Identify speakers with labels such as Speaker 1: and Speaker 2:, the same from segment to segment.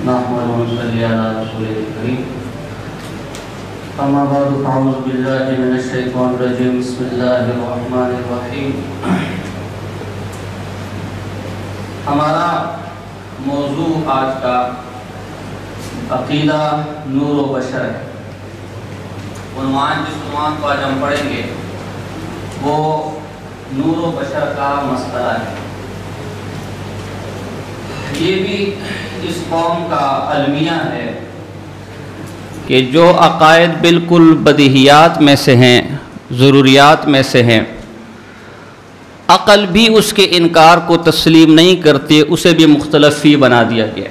Speaker 1: نحمده ونصلي على رسوله الكريم أما بعد فأعوذ بالله من الشيطان الرجيم بسم الله الرحمن الرحيم. ہمارا موضوع آج کا عقیدہ نور و بشر ہے. جس عنوان کو آج ہم پڑھیں گے وہ نور و بشر کا مسئلہ ہے. یہ بھی اس قوم کا المیہ ہے کہ جو عقائد بالکل بدیہیات میں سے ہیں، ضروریات میں سے ہیں، عقل بھی اس کے انکار کو تسلیم نہیں کرتی، اسے بھی مختلف فی بنا دیا گیا.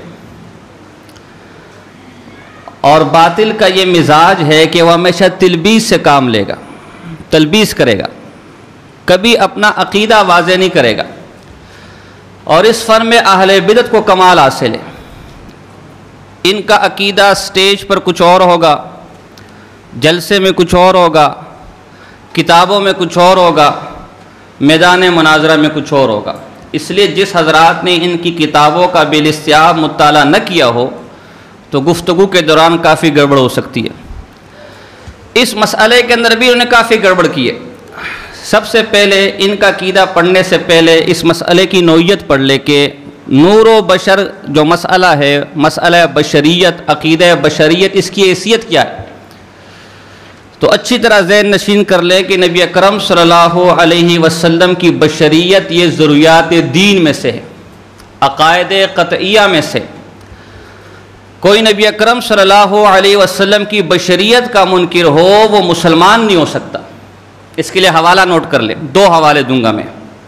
Speaker 1: اور باطل کا یہ مزاج ہے کہ وہ ہمیشہ تلبیس سے کام لے گا، تلبیس کرے گا، کبھی اپنا عقیدہ واضح نہیں کرے گا. اور اس فن میں اہل بدعت کو کمال حاصل ہے. ان کا عقیدہ سٹیج پر کچھ اور ہوگا، جلسے میں کچھ اور ہوگا، کتابوں میں کچھ اور ہوگا، میدان مناظرہ میں کچھ اور ہوگا. اس لیے جس حضرات نے ان کی کتابوں کا بالاستیاب مطالعہ نہ کیا ہو تو گفتگو کے دوران کافی گڑبڑ ہو سکتی ہے. اس مسئلے کے اندر بھی انہوں نے کافی گڑبڑ کی ہے. سب سے پہلے ان کا عقیدہ پڑھنے سے پہلے اس مسئلے کی نوعیت پڑھ لے کہ نور و بشر جو مسئلہ ہے، مسئلہ بشریت، عقیدہ بشریت، اس کی حیثیت کیا ہے. تو اچھی طرح ذہن نشین کر لیں کہ نبی اکرم صلی اللہ علیہ وسلم کی بشریت یہ ضروریات دین میں سے ہے، عقائد قطعیہ میں سے. کوئی نبی اکرم صلی اللہ علیہ وسلم کی بشریت کا منکر ہو وہ مسلمان نہیں ہو سکتا. اس کے لیے حوالہ نوٹ کر لیں، 2 حوالے دوں گا میں.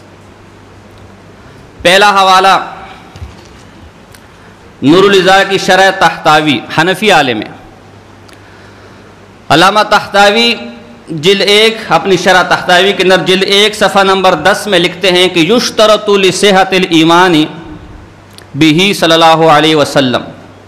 Speaker 1: پہلا حوالہ نور الازار کی شرح تحتاوی، حنفی عالم ہے. علامہ تحتاوی جلد 1 اپنی شرح تحتاوی کے اندر جلد 1 صفحہ نمبر 10 میں لکھتے ہیں کہ یشترط لصحۃ الایمان بہ صلی اللہ علیہ وسلم.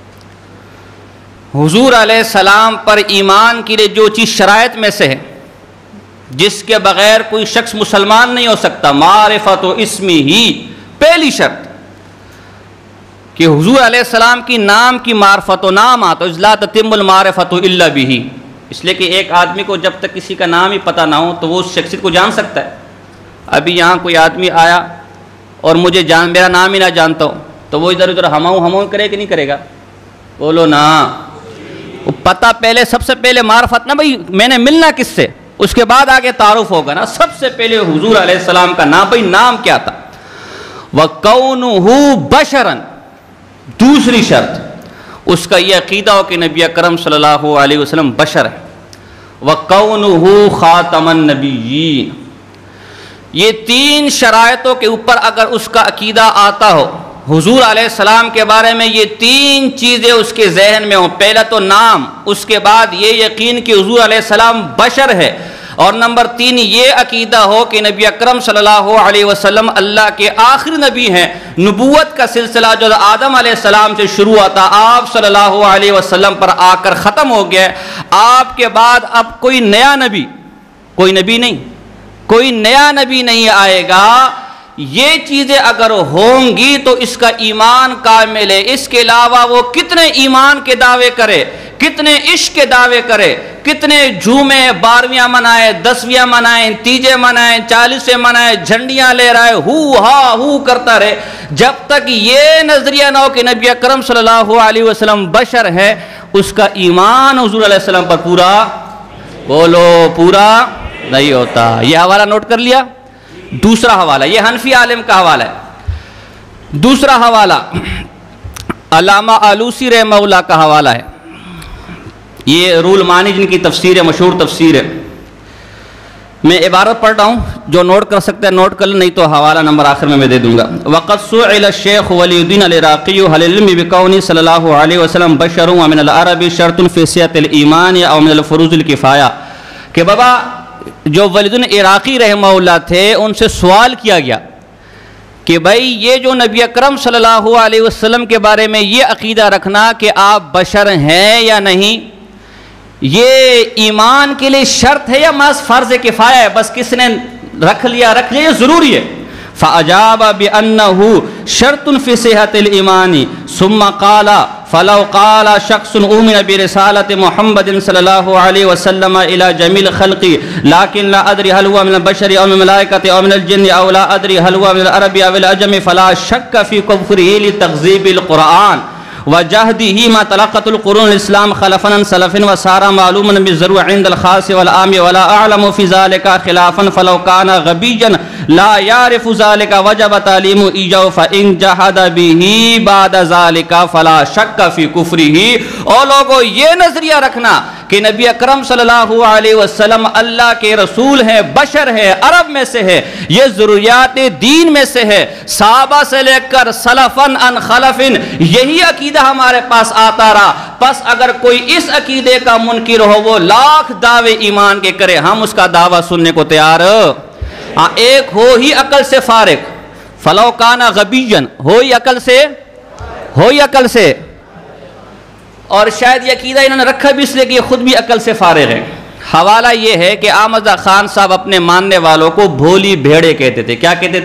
Speaker 1: حضور علیہ السلام پر ایمان کے لیے جو چیز شرائط میں سے ہے، جس کے بغیر کوئی شخص مسلمان نہیں ہو سکتا، معرفت و اسمی ہی، پہلی شرط کہ حضور علیہ السلام کی نام کی معرفت و نام آتا، لا تتم المعرفت الا بہ. اس لیے کہ ایک آدمی کو جب تک کسی کا نام ہی پتہ نہ ہو تو وہ اس شخصیت کو جان سکتا ہے. ابھی یہاں کوئی آدمی آیا اور مجھے میرا نام ہی نہ جانتا ہو تو وہ ادھر ادھر ہماؤں کرے کہ نہیں کرے گا؟ بولو نا. وہ پتہ پہلے، سب سے پہلے معرفت نا، بھائی میں نے ملنا کس سے، اس کے بعد آگے تعارف ہوگا نا. سب سے پہلے حضور علیہ السلام کا نام، بھائی نام کیا تھا. وَقَوْنُهُ بَشَرًا، دوسری شرط اس کا یہ عقیدہ ہو کہ نبی اکرم صلی اللہ علیہ وسلم بشر ہے. وَقَوْنُهُ خَاتَمَ النَّبِيِّينَ. یہ 3 شرائطوں کے اوپر اگر اس کا عقیدہ آتا ہو، حضور علیہ السلام کے بارے میں یہ 3 چیزیں اس کے ذہن میں ہوں. پہلا تو نام، اس کے بعد یہ یقین کہ حضور علیہ السلام بشر ہے، اور نمبر 3 یہ عقیدہ ہو کہ نبی اکرم صلی اللہ علیہ وسلم اللہ کے آخری نبی ہیں. نبوت کا سلسلہ جو آدم علیہ السلام سے شروع ہوتا، آپ صلی اللہ علیہ وسلم پر آ کر ختم ہو گیا. آپ کے بعد اب کوئی نیا نبی، کوئی نبی نیا نبی نہیں آئے گا. یہ چیزیں اگر ہوں گی تو اس کا ایمان کامل ہے. اس کے علاوہ وہ کتنے ایمان کے دعوے کرے، کتنے عشق کے دعوے کرے، کتنے جھومے، 12ویاں منائے، 10ویاں منائے، تیجے منائے، 40ویں منائے، جھنڈیاں لے رہا ہے، ہو کرتا رہے، جب تک یہ نظریہ نہ ہو کہ نبی اکرم صلی اللہ علیہ وسلم بشر ہے، اس کا ایمان حضور علیہ السلام پر پورا نہیں ہوتا. یہ حوالہ نوٹ کر لیا. دوسرا حوالہ، یہ حنفی عالم کا حوالہ ہے. دوسرا حوالہ علامہ آلوسی رحمہ اللہ کا حوالہ ہے. یہ رول مانی جن کی تفسیر ہے، مشہور تفسیر ہے. میں عبارت پڑھ رہا ہوں، جو نوٹ کر سکتے ہیں نوٹ کر لیں، نہیں تو حوالہ نمبر آخر میں دے دوں گا. وَقَدْ سُئِلَ الشَّيْخُ وَلِيُّ الدِّينِ الْعِرَاقِيُّ هَلِ الْعِلْمُ بِكَوْنِهِ صلی اللہ علیہ وسلم بشر ومن العرب شرط فی صحۃ الایمان او من الفروض الکفایہ. کہ بابا جو ولید العراقی رحمہ اللہ تھے، ان سے سوال کیا گیا کہ بھائی یہ جو نبی اکرم صلی اللہ علیہ وسلم کے بارے میں یہ عقیدہ رکھنا کہ آپ بشر ہیں یا نہیں، یہ ایمان کے لیے شرط ہے یا محض فرض کفایہ ہے، بس کس نے رکھ لیا یہ ضروری ہے. فأجاب بأنه شرط في صحة الإيمان ثم قال فلو قال شخص أؤمن برسالة محمد صلى الله عليه وسلم إلى جميع الخلق لكن لا أدري هل هو من البشر أو من الملائكة أو من الجن أو لا أدري هل هو من العرب أو العجم فلا شك في كفره لتكذيب القرآن وجهده ما تلقت القرون الإسلام خلفا عن سلف وصار معلوما بالضرورة عند الخاص والعام ولا أعلم في ذلك خلافا فلو كان غبيا لا يعرف ذلك وجب تعليم إيجاب فإن جحد به بعد ذلك فلا شك في كفره. اور لوگوں یہ نظریہ رکھنا کہ نبی اکرم صلی اللہ علیہ وسلم اللہ کے رسول ہیں، بشر ہے، عرب میں سے ہے، یہ ضروریات دین میں سے ہے، صحابہ سے لے کر سلفن ان خلفن یہی عقیدہ ہمارے پاس آتا رہا. پس اگر کوئی اس عقیدے کا منکر ہو وہ لاکھ دعوے ایمان کے کرے، ہم اس کا دعویٰ سننے کو تیار. ایک ہو ہی عقل سے فارغ، فلو کانا غبیجن، ہو ہی عقل سے، اور شاید یہ عقیدہ انہوں نے رکھا بھی اس لیے کہ یہ خود بھی عقل سے فارغ ہے. حوالہ یہ ہے کہ احمد خان صاحب اپنے ماننے والوں کو بھولی بھیڑے کہتے تھے.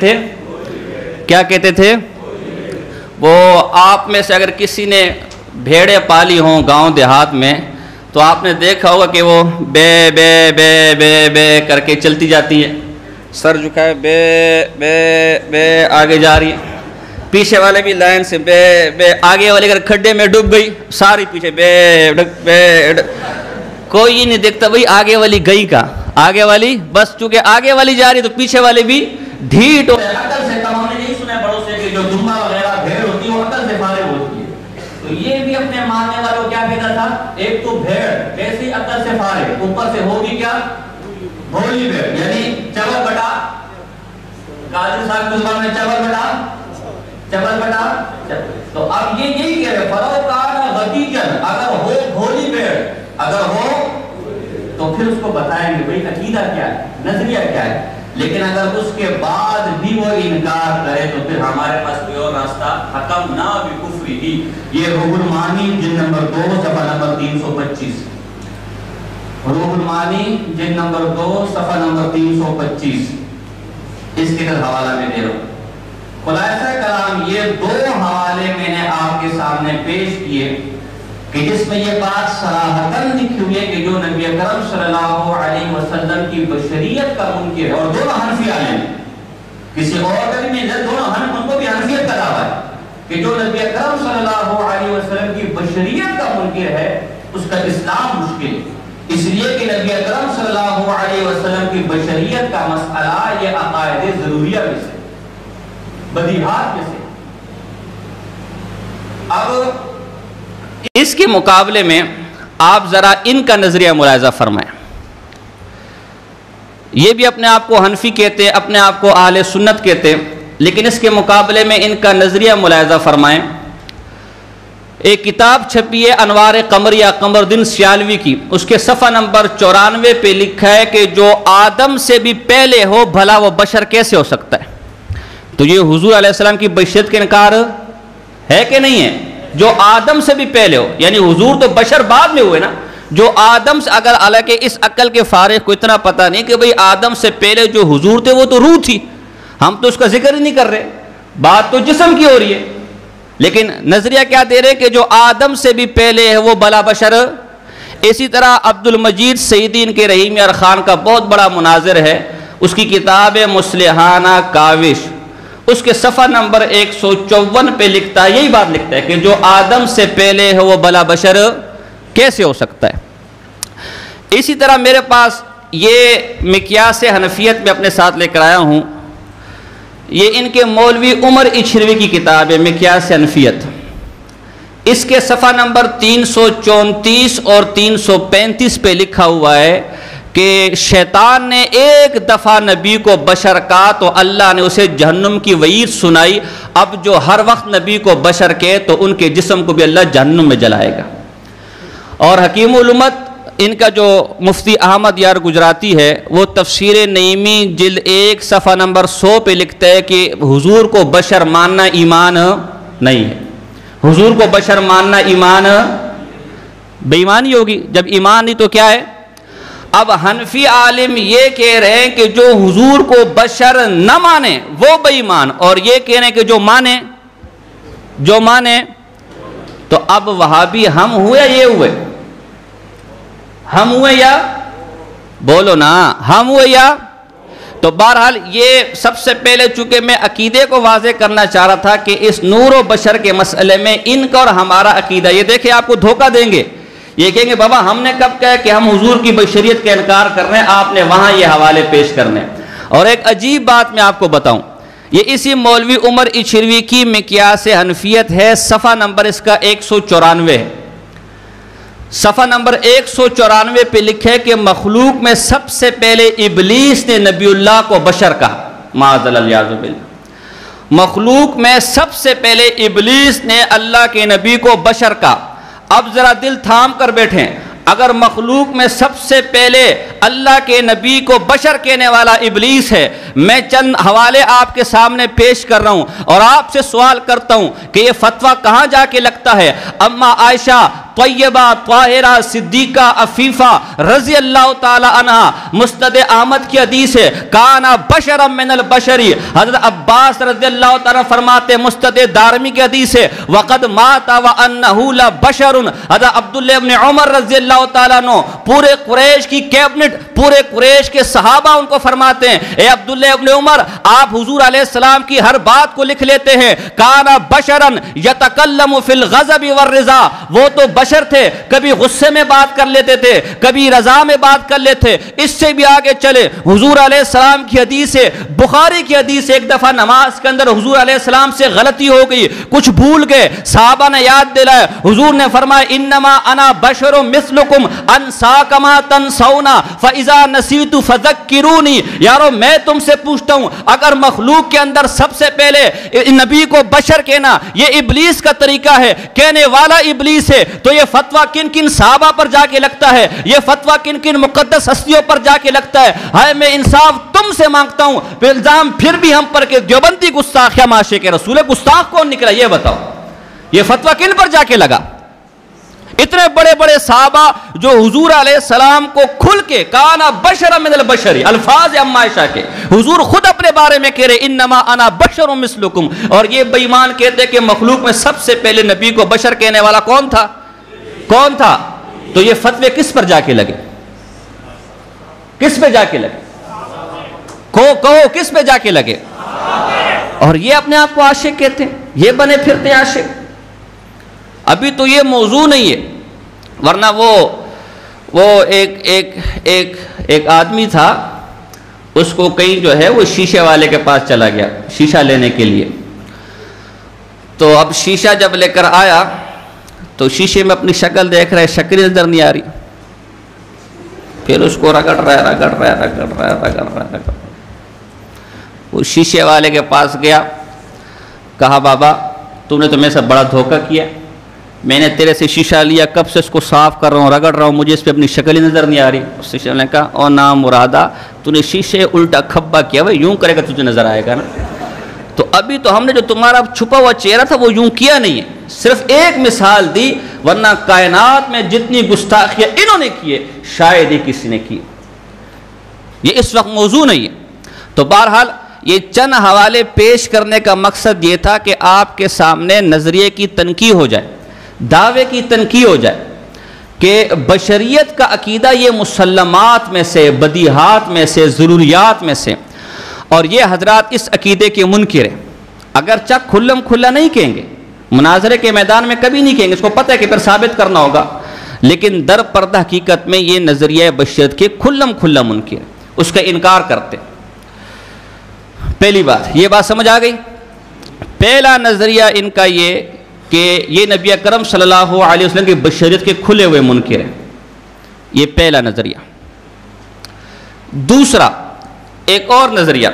Speaker 1: کیا کہتے تھے؟ وہ آپ میں سے اگر کسی نے بھیڑیں پالی ہوں گاؤں دیہات میں تو آپ نے دیکھا ہوگا کہ وہ بے بے بے بے بے کر کے چلتی جاتی ہے، سر جھکائے بے بے بے آگے جا رہی ہے، پیچھے والے بھی لائن سے بے بے، آگے والے اگر کھڈے میں ڈوب گئی ساری پیچھے بے ڈک بے ڈک، کوئی نہیں دیکھتا بھئی آگے والی گئی کا، آگے والی بس چونکہ آگے والی جا رہی تو پیچھے والے بھی ڈھیٹ ہو. عقل سے کم ہم نے نہیں سنا ہے بڑوں سے کہ جو دمبا وغیرہ بھیڑ ہوتی ہے وہ عقل سے فارغ ہوتی ہے. تو یہ بھی اپنے ماننے والوں کیا کہتا تھا، ایک تو بھیڑ کیسی عقل سے فارغ، اوپر سے ہوگی کیا بھولی بھیڑ، یعنی چبل بٹا، قاضی صاحب کی زبان میں چبل بٹا. تو اب یہ یہی کہہ رہے فلو کان غدیجن، اگر ہو بھولی بھیڑ، اگر ہو تو پھر اس کو بتائیں گے بھئی عقیدہ کیا ہے، نظریہ کیا ہے. لیکن اگر اس کے بعد بھی وہ انکار کرے تو پھر ہمارے پاس کوئی اور راستہ حکم نہ بکفرہ. یہ روح المعانی جلد نمبر 2 صفحہ نمبر 325، روح المعانی جلد نمبر 2 صفحہ نمبر 325 اس کے حوالہ میں دے رہا ہوں. خلاصہ کلام یہ دو حوالے میں نے آپ کے سامنے پیش کیے کہ جس میں یہ بات صراحتاً لکھی ہوئی ہے کہ جو نبی اکرم صلی اللہ علیہ وسلم کی بشریت کا منکر ہے، اور دونوں حنفی عالم ہیں، کسی اور کا بھی نہیں، دونوں ان کو بھی حنفیت کا دعویٰ ہے کہ جو نبی اکرم صلی اللہ علیہ وسلم کی بشریت کا منکر ہے اس کا اسلام مشکل ہے. اس لیے کہ نبی اکرم صلی اللہ علیہ وسلم کی بشریت کا مسئلہ یہ عقائد ضروریہ میں سے، بدیہات میں سے. اب اس کے مقابلے میں آپ ذرا ان کا نظریہ ملاحظہ فرمائیں. یہ بھی اپنے آپ کو حنفی کہتے ہیں، اپنے آپ کو اہل سنت کہتے ہیں، لیکن اس کے مقابلے میں ان کا نظریہ ملاحظہ فرمائیں. ایک کتاب چھپی ہے انوار قمریہ قمر الدین سیالوی کی، اس کے صفحہ نمبر 94 پہ لکھا ہے کہ جو آدم سے بھی پہلے ہو بھلا وہ بشر کیسے ہو سکتا ہے. تو یہ حضور علیہ السلام کی بشریت کا انکار ہے کہ نہیں ہے؟ جو آدم سے بھی پہلے ہو، یعنی حضور تو بشر بعد میں ہوئے نا، جو آدم سے، اگر حالانکہ اس عقل کے فارغ کو اتنا پتہ نہیں کہ بھئی آدم سے پہلے جو حضور تھے وہ تو روح تھی، ہم تو اس کا ذکر ہی نہیں کر رہے، بات تو جسم کی ہو رہی ہے. لیکن نظریہ کیا دے رہے کہ جو آدم سے بھی پہلے ہے وہ بلا بشر. اسی طرح عبد المجید سعیدی ان کے رحیم یار خان کا بہت بڑا مناظر ہے، اس کی کتاب مصلحانہ کاوش، اس کے صفحہ نمبر 154 پہ لکھتا ہے، یہی بات لکھتا ہے کہ جو آدم سے پہلے ہے وہ بلا بشر کیسے ہو سکتا ہے. اسی طرح میرے پاس یہ مقیاس حنفیت میں اپنے ساتھ لے کر آیا ہوں، یہ ان کے مولوی عمر اچھروی کی کتاب ہے مقیاس حنفیت. اس کے صفحہ نمبر 334 اور 335 پہ لکھا ہوا ہے کہ شیطان نے ایک دفعہ نبی کو بشر کہا تو اللہ نے اسے جہنم کی وعید سنائی. اب جو ہر وقت نبی کو بشر کہے تو ان کے جسم کو بھی اللہ جہنم میں جلائے گا. اور حکیم الامت ان کا جو مفتی احمد یار گجراتی ہے وہ تفسیر نعیمی جلد 1 صفحہ نمبر 100 پہ لکھتا ہے کہ حضور کو بشر ماننا ایمان نہیں ہے. حضور کو بشر ماننا ایمان بے ایمانی ہوگی. جب ایمان نہیں تو کیا ہے؟ اب حنفی عالم یہ کہہ رہے ہیں کہ جو حضور کو بشر نہ مانے وہ بے ایمان، اور یہ کہہ رہے ہیں کہ جو مانے تو اب وہابی ہم ہوئے یا یہ ہوئے؟ ہم ہوئے یا بولو نا، ہم ہوئے یا؟ تو بہرحال یہ سب سے پہلے چونکہ میں عقیدے کو واضح کرنا چاہ رہا تھا کہ اس نور و بشر کے مسئلے میں ان کا اور ہمارا عقیدہ، یہ دیکھیں آپ کو دھوکہ دیں گے، یہ کہیں گے بابا ہم نے کب کہا کہ ہم حضور کی بشریت کا انکار کر رہے ہیں، آپ نے وہاں یہ حوالے پیش کرنے۔ اور ایک عجیب بات میں آپ کو بتاؤں، یہ اسی مولوی عمر اچھروی کی مقیاس حنفیت ہے، صفحہ نمبر اس کا 194 ہے۔ صفحہ نمبر 194 پہ لکھے کہ مخلوق میں سب سے پہلے ابلیس نے نبی اللہ کو بشر کہا، معاذ اللہ باللہ، مخلوق میں سب سے پہلے ابلیس نے اللہ کے نبی کو بشر کہا۔ اب ذرا دل تھام کر بیٹھیں، اگر مخلوق میں سب سے پہلے اللہ کے نبی کو بشر کہنے والا ابلیس ہے، میں چند حوالے آپ کے سامنے پیش کر رہا ہوں اور آپ سے سوال کرتا ہوں کہ یہ فتویٰ کہاں جا کے لگتا ہے؟ اما عائشہ طیبہ طاہرہ صدیقہ عفیفہ رضی اللہ تعالی عنہ، مسند احمد کی حدیث ہے، کانا بشرا من البشری، حضرت عباس رضی اللہ تعالی مسند دارمی کی حدیث ہے، وقد مات وانہ لبشر، حضرت عبداللہ ابن عمر رضی اللہ تعالیٰ عنہ پورے قریش کی کیبنٹ، پورے قریش کے صحابہ ان کو فرماتے ہیں، اے عبداللہ ابن عمر آپ حضور علیہ السلام کی ہر بات کو لکھ لیتے ہیں، کانا بشرا یتکلم فی الغضب والرضا، وہ تو بشر تھے، کبھی غصے میں بات کر لیتے تھے، کبھی رضا میں بات کر لیتے۔ اس سے بھی آگے چلے، حضور علیہ السلام کی حدیث ہے، بخاری کی حدیث ہے، ایک دفعہ نماز کے اندر حضور علیہ السلام سے غلطی ہو گئی، کچھ بھول گئے، صحابہ نے یاد دلایا، حضور نے فرمایا انما انا بشر مثلکم انسا کما تنسون فاذا نسیت فذکرونی، یارو میں تم سے پوچھتا ہوں اگر مخلوق کے اندر سب سے پہلے نبی کو بشر کہنا یہ ابلیس کا طریقہ ہے، کہنے والا ابلیس ہے، تو یہ فتویٰ کن کن صحابہ پر جا کے لگتا ہے، یہ فتویٰ کن کن مقدس ہستیوں پر جا کے لگتا ہے؟ ہائے میں انصاف تم سے مانگتا ہوں، الزام پھر بھی ہم پر کہ دیوبندی گستاخ یا معاشے کے رسول، گستاخ کون نکلا یہ بتاؤ، یہ فتویٰ کن پر جا کے لگا؟ اتنے بڑے بڑے صحابہ جو حضور علیہ السلام کو کھل کے کانا بشر من البشری، الفاظ اما عائشہ کے، حضور خود اپنے بارے میں کہہ رہے انما انا بشر مثلکم، اور یہ بے ایمان کہتے کہ مخلوق میں سب سے پہلے نبی کو بشر کہنے والا کون تھا؟ تو یہ فتوے کس پر جا کے لگے؟ کس پہ جا کے لگے؟ کہو کس پہ جا کے لگے؟ اور یہ اپنے آپ کو عاشق کہتے ہیں، یہ بنے پھرتے عاشق۔ ابھی تو یہ موضوع نہیں ہے، ورنہ وہ ایک آدمی تھا، اس کو کہیں جو ہے وہ شیشے والے کے پاس چلا گیا شیشہ لینے کے لیے، تو اب شیشہ جب لے کر آیا تو شیشے میں اپنی شکل دیکھ رہے، شکل نظر نہیں آ رہی، پھر اس کو رگڑ رہا وہ شیشے والے کے پاس گیا، کہا بابا تم نے تو میرے سے بڑا دھوکہ کیا، میں نے تیرے سے شیشہ لیا، کب سے اس کو صاف کر رہا ہوں، رگڑ رہا ہوں، مجھے اس پہ اپنی شکل ہی نظر نہیں آ رہی۔ اس شیشے نے کہا او نام مرادہ، تو نے شیشے الٹا کھبا کیا، وہ یوں کرے گا تجھے نظر آئے گا نا، تو ابھی تو ہم نے جو تمہارا چھپا ہوا چہرہ تھا وہ یوں کیا نہیں ہے، صرف ایک مثال دی، ورنہ کائنات میں جتنی گستاخیاں انہوں نے کیے شاید ہی کسی نے کی، یہ اس وقت موضوع نہیں ہے۔ تو بہرحال یہ چند حوالے پیش کرنے کا مقصد یہ تھا کہ آپ کے سامنے نظریے کی تنقیح ہو جائے، دعوے کی تنقیح ہو جائے کہ بشریت کا عقیدہ یہ مسلمات میں سے، بدیہات میں سے، ضروریات میں سے، اور یہ حضرات اس عقیدے کے منکر ہیں، اگرچہ کھلم کھلا نہیں کہیں گے، مناظرے کے میدان میں کبھی نہیں کہیں گے، اس کو پتہ ہے کہ پھر ثابت کرنا ہوگا، لیکن در پردہ حقیقت میں یہ نظریہ بشریت کے کھلم کھلا منکر ہے، اس کا انکار کرتے۔ پہلی بات یہ بات سمجھ آ گئی۔ پہلا نظریہ ان کا یہ کہ یہ نبی اکرم صلی اللہ علیہ وسلم کی بشریت کے کھلے ہوئے منکر ہیں، یہ پہلا نظریہ۔ دوسرا ایک اور نظریہ،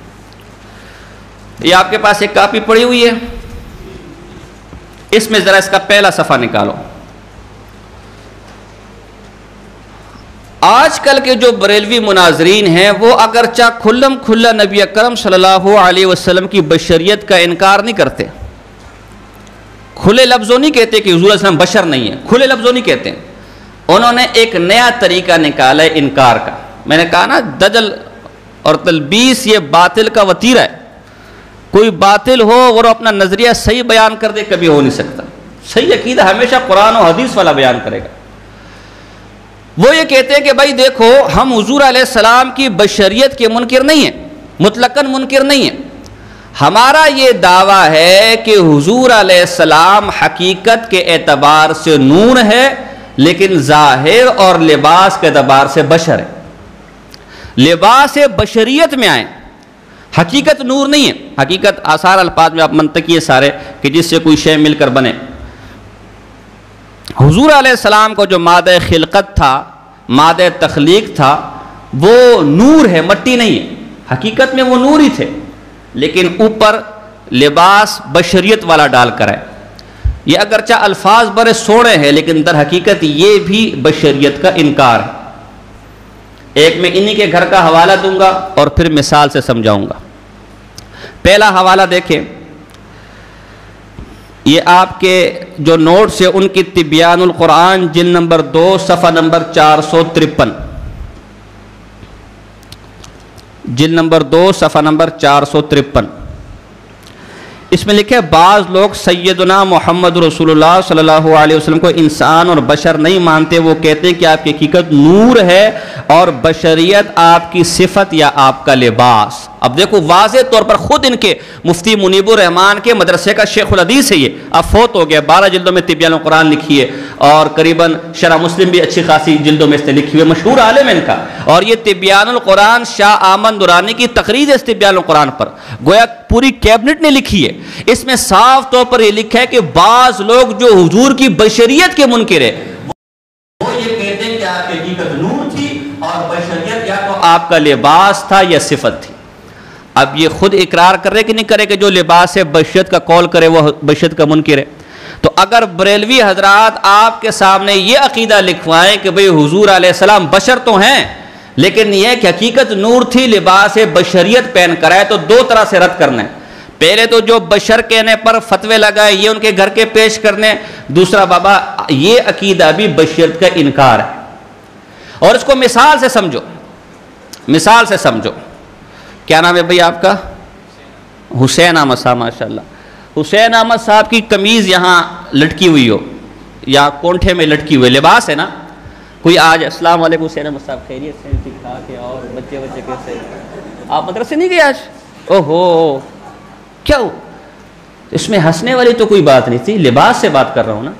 Speaker 1: یہ آپ کے پاس ایک کاپی پڑی ہوئی ہے، اس میں ذرا اس کا پہلا صفحہ نکالو۔ آج کل کے جو بریلوی مناظرین ہیں وہ اگرچہ کھلم کھلا نبی اکرم صلی اللہ علیہ وسلم کی بشریت کا انکار نہیں کرتے، کھلے لفظوں نہیں کہتے کہ حضور صلی اللہ علیہ وسلم بشر نہیں ہے، کھلے لفظوں نہیں کہتے ہیں، انہوں نے ایک نیا طریقہ نکالا ہے انکار کا. میں نے کہا نا دجل اور تلبیس یہ باطل کا وتیرہ ہے. کوئی باطل ہو اور اپنا نظریہ صحیح بیان کر دے کبھی ہو نہیں سکتا. صحیح عقیدہ ہمیشہ قرآن و حدیث والا بیان کرے گا. وہ یہ کہتے ہیں کہ بھائی دیکھو ہم حضور علیہ السلام کی بشریت کے منکر نہیں ہیں, مطلقاً منکر نہیں ہیں. ہمارا یہ دعویٰ ہے کہ حضور علیہ السلام حقیقت کے اعتبار سے نور ہے لیکن ظاہر اور لباس کے اعتبار سے بشر ہے. لباس بشریت میں آئیں, حقیقت نور نہیں ہے. حقیقت آثار الفاظ میں آپ منطقی ہے سارے کہ جس سے کوئی شے مل کر بنے. حضور علیہ السلام کو جو مادہ خلقت تھا, مادہ تخلیق تھا, وہ نور ہے, مٹی نہیں ہے. حقیقت میں وہ نور ہی تھے لیکن اوپر لباس بشریت والا ڈال کر ہے. یہ اگرچہ الفاظ بڑے سوڑے ہیں لیکن در حقیقت یہ بھی بشریت کا انکار ہے. ایک میں انہی کے گھر کا حوالہ دوں گا اور پھر مثال سے سمجھاؤں گا. پہلا حوالہ دیکھیں, یہ آپ کے جو نوٹس ہیں ان کی تبیان القرآن جلد نمبر 2 صفحہ نمبر 453, جلد نمبر 2 صفحہ نمبر 453. اس میں لکھے بعض لوگ سیدنا محمد رسول اللہ صلی اللہ علیہ وسلم کو انسان اور بشر نہیں مانتے. وہ کہتے ہیں کہ آپ کی حقیقت نور ہے اور بشریت آپ کی صفت یا آپ کا لباس. اب دیکھو واضح طور پر خود ان کے مفتی منیب الرحمان کے مدرسے کا شیخ الحدیث ہے. یہ اب فوت ہو گیا, 12 جلدوں میں تبیان القرآن لکھی ہے اور قریباً شرح مسلم بھی اچھی خاصی جلدوں میں اس نے لکھی ہوئی, مشہور عالم ان کا. اور یہ تبیان القرآن شاہ احمد نورانی کی تقریر ہے اس تبیان القرآن پر, گویا پوری کیبنٹ نے لکھی ہے. اس میں صاف طور پر یہ لکھا ہے کہ بعض لوگ جو حضور کی بشریت کے منکر ہے وہ یہ کہتے ہیں کہ آپ کی حقیقت نور تھی اور بشریت یا تو آپ کا لباس تھا یا صفت تھی. اب یہ خود اقرار کرے کہ نہیں کرے کہ جو لباس ہے بشریت کا قول کرے وہ بشریت کا منکر ہے. تو اگر بریلوی حضرات آپ کے سامنے یہ عقیدہ لکھوائیں کہ بھئی حضور علیہ السلام بشر تو ہیں لیکن یہ کہ حقیقت نور تھی, لباس بشریت پہن کر آئے, تو دو طرح سے رد کرنا ہے. پہلے تو جو بشر کہنے پر فتوے لگائے یہ ان کے گھر کے پیش کرنے, دوسرا بابا یہ عقیدہ بھی بشریت کا انکار ہے. اور اس کو مثال سے سمجھو, مثال سے سمجھو. کیا نام ہے بھئی آپ کا؟ حسین احمد صاحب. ماشاءاللہ حسین احمد صاحب کی قمیض یہاں لٹکی ہوئی ہو یا کونٹھے میں لٹکی ہوئی, لباس ہے نا. کوئی آج السلام علیکم حسین احمد صاحب, خیریت سے, ٹھیک ٹھاک ہے, اور بچے بچے کیسے, آپ مدرسے نہیں گئے آج؟ اوہو کیا ہو؟ اس میں ہنسنے والی تو کوئی بات نہیں تھی, لباس سے بات کر رہا ہوں نا.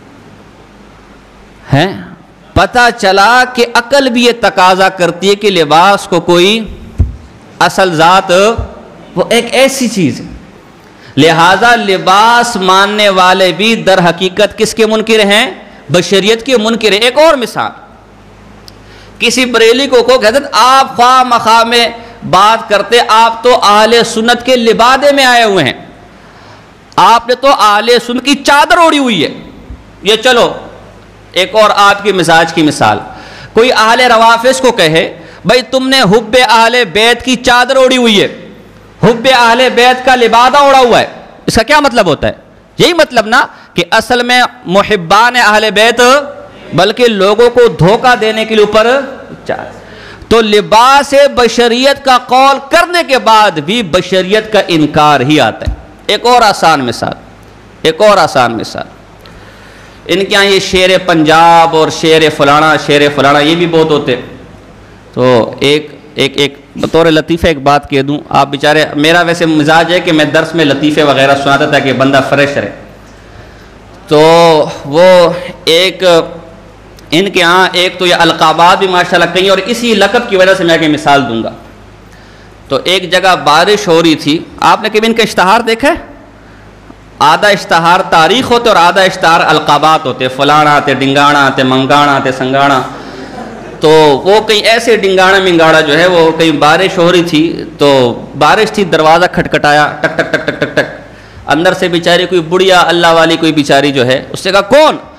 Speaker 1: ہے پتہ چلا کہ عقل بھی یہ تقاضا کرتی ہے کہ لباس کو کوئی اصل ذات, وہ ایک ایسی چیز ہے. لہذا لباس ماننے والے بھی در حقیقت کس کے منکر ہیں؟ بشریت کے منکر ہیں. ایک اور مثال, کسی بریلی کو کہتے ہیں آپ خواہ مخواہ میں بات کرتے, آپ تو اہل سنت کے لبادے میں آئے ہوئے ہیں, آپ نے تو اہل سنت کی چادر اوڑھی ہوئی ہے. یہ چلو ایک اور آپ کی مزاج کی مثال, کوئی اہل روافظ کو کہے بھائی تم نے حب اہل بیت کی چادر اوڑھی ہوئی ہے, حب اہل بیت کا لبادہ اوڑھا ہوا ہے. اس کا کیا مطلب ہوتا ہے؟ یہی مطلب نا کہ اصل میں محبان اہل بیت بلکہ لوگوں کو دھوکہ دینے کے لیے اوپر چادر. تو لباس بشریت کا قول کرنے کے بعد بھی بشریت کا انکار ہی آتا ہے. ایک اور آسان مثال, ایک اور آسان مثال, ان کے ہاں یہ شیر پنجاب اور شیر فلانا شیر فلانا یہ بھی بہت ہوتے. تو ایک بطور لطیفہ ایک بات کہہ دوں, آپ بیچارے, میرا ویسے مزاج ہے کہ میں درس میں لطیفے وغیرہ سناتا تھا کہ بندہ فریش رہے. تو وہ ایک ان کے ہاں ایک تو یہ القابات بھی ماشاءاللہ کہیں, اور اسی لقب کی وجہ سے میں آگے مثال دوں گا. تو ایک جگہ بارش ہو رہی تھی, آپ نے کبھی ان کا اشتہار دیکھا ہے؟ آدھا اشتہار تاریخ ہوتے اور آدھا اشتہار القابات ہوتے, فلانا تے ڈنگانا تے منگانا تے سنگانا. تو وہ کہیں ایسے ڈنگانا منگاڑا جو ہے, وہ کہیں بارش ہو رہی تھی, تو بارش تھی, دروازہ کھٹکھٹایا, ٹک ٹک ٹک ٹک ٹک ٹک, اندر سے بیچاری کوئی بڑھیا اللہ والی کوئی بیچاری جو ہے, اس نے کہا کون؟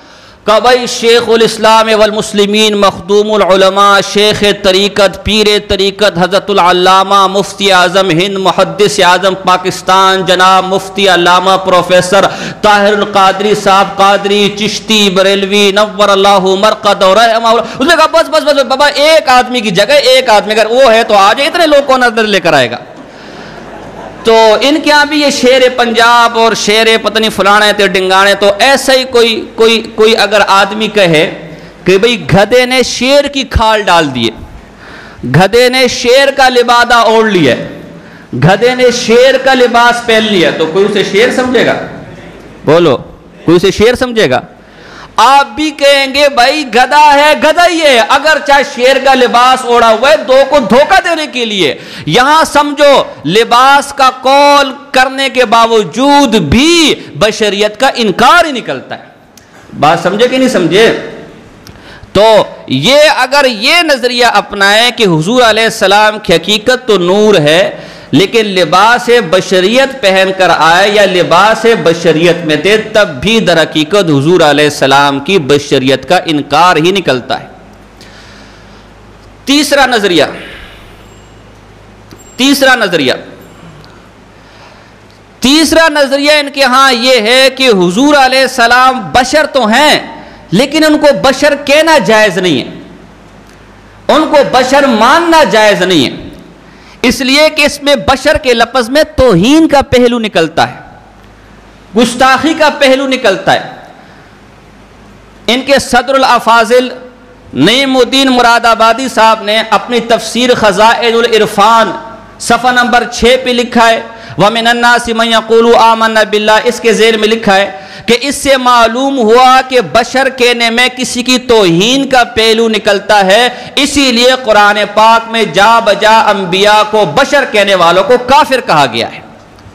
Speaker 1: کہ بھائی شیخ الاسلام والمسلمین مخدوم العلماء شیخ طریقت پیر طریقت حضرت العلامہ مفتی اعظم ہند محدث اعظم پاکستان جناب مفتی علامہ پروفیسر طاہر القادری صاحب قادری چشتی بریلوی نور اللہ مرقد اور رحمہ اللہ. اس نے کہا بس بس بس بابا ایک آدمی کی جگہ ایک آدمی اگر وہ ہے تو آج اتنے لوگ کو نظر لے کر آئے گا. تو ان کے ہاں بھی یہ شیر پنجاب اور شیر پتہ نہیں فلانے تے ڈنگانے. تو ایسا ہی کوئی اگر آدمی کہے کہ بھئی گدھے نے شیر کی کھال ڈال دیے, گدھے نے شیر کا لبادہ اوڑھ لیا, گدھے نے شیر کا لباس پہن لیا, تو کوئی اسے شیر سمجھے گا؟ بولو, کوئی اسے شیر سمجھے گا؟ آپ بھی کہیں گے بھائی گدھا ہے گدھا ہی ہے, اگر چاہے شیر کا لباس اوڑھا ہوا ہے, دو کو دھوکہ دینے کے لیے. یہاں سمجھو لباس کا قول کرنے کے باوجود بھی بشریت کا انکار ہی نکلتا ہے. بات سمجھے کہ نہیں سمجھے؟ تو یہ اگر یہ نظریہ اپنائے کہ حضور علیہ السلام کی حقیقت تو نور ہے لیکن لباس بشریت پہن کر آئے یا لباس بشریت میں تھے, تب بھی در حقیقت حضور علیہ السلام کی بشریت کا انکار ہی نکلتا ہے. تیسرا نظریہ ان کے ہاں یہ ہے کہ حضور علیہ السلام بشر تو ہیں لیکن ان کو بشر کہنا جائز نہیں ہے, ان کو بشر ماننا جائز نہیں ہے, اس لیے کہ اس میں بشر کے لفظ میں توہین کا پہلو نکلتا ہے, گستاخی کا پہلو نکلتا ہے. ان کے صدر الافاضل نعیم الدین مراد آبادی صاحب نے اپنی تفسیر خزائن العرفان صفحہ نمبر 6 پہ لکھا ہے وَمِنَ النَّاسِ مَن يَقُولُ آمَنَّا بِاللَّهِ, اس کے ذیل میں لکھا ہے کہ اس سے معلوم ہوا کہ بشر کہنے میں کسی کی توہین کا پہلو نکلتا ہے, اسی لیے قرآن پاک میں جا بجا انبیاء کو بشر کہنے والوں کو کافر کہا گیا ہے.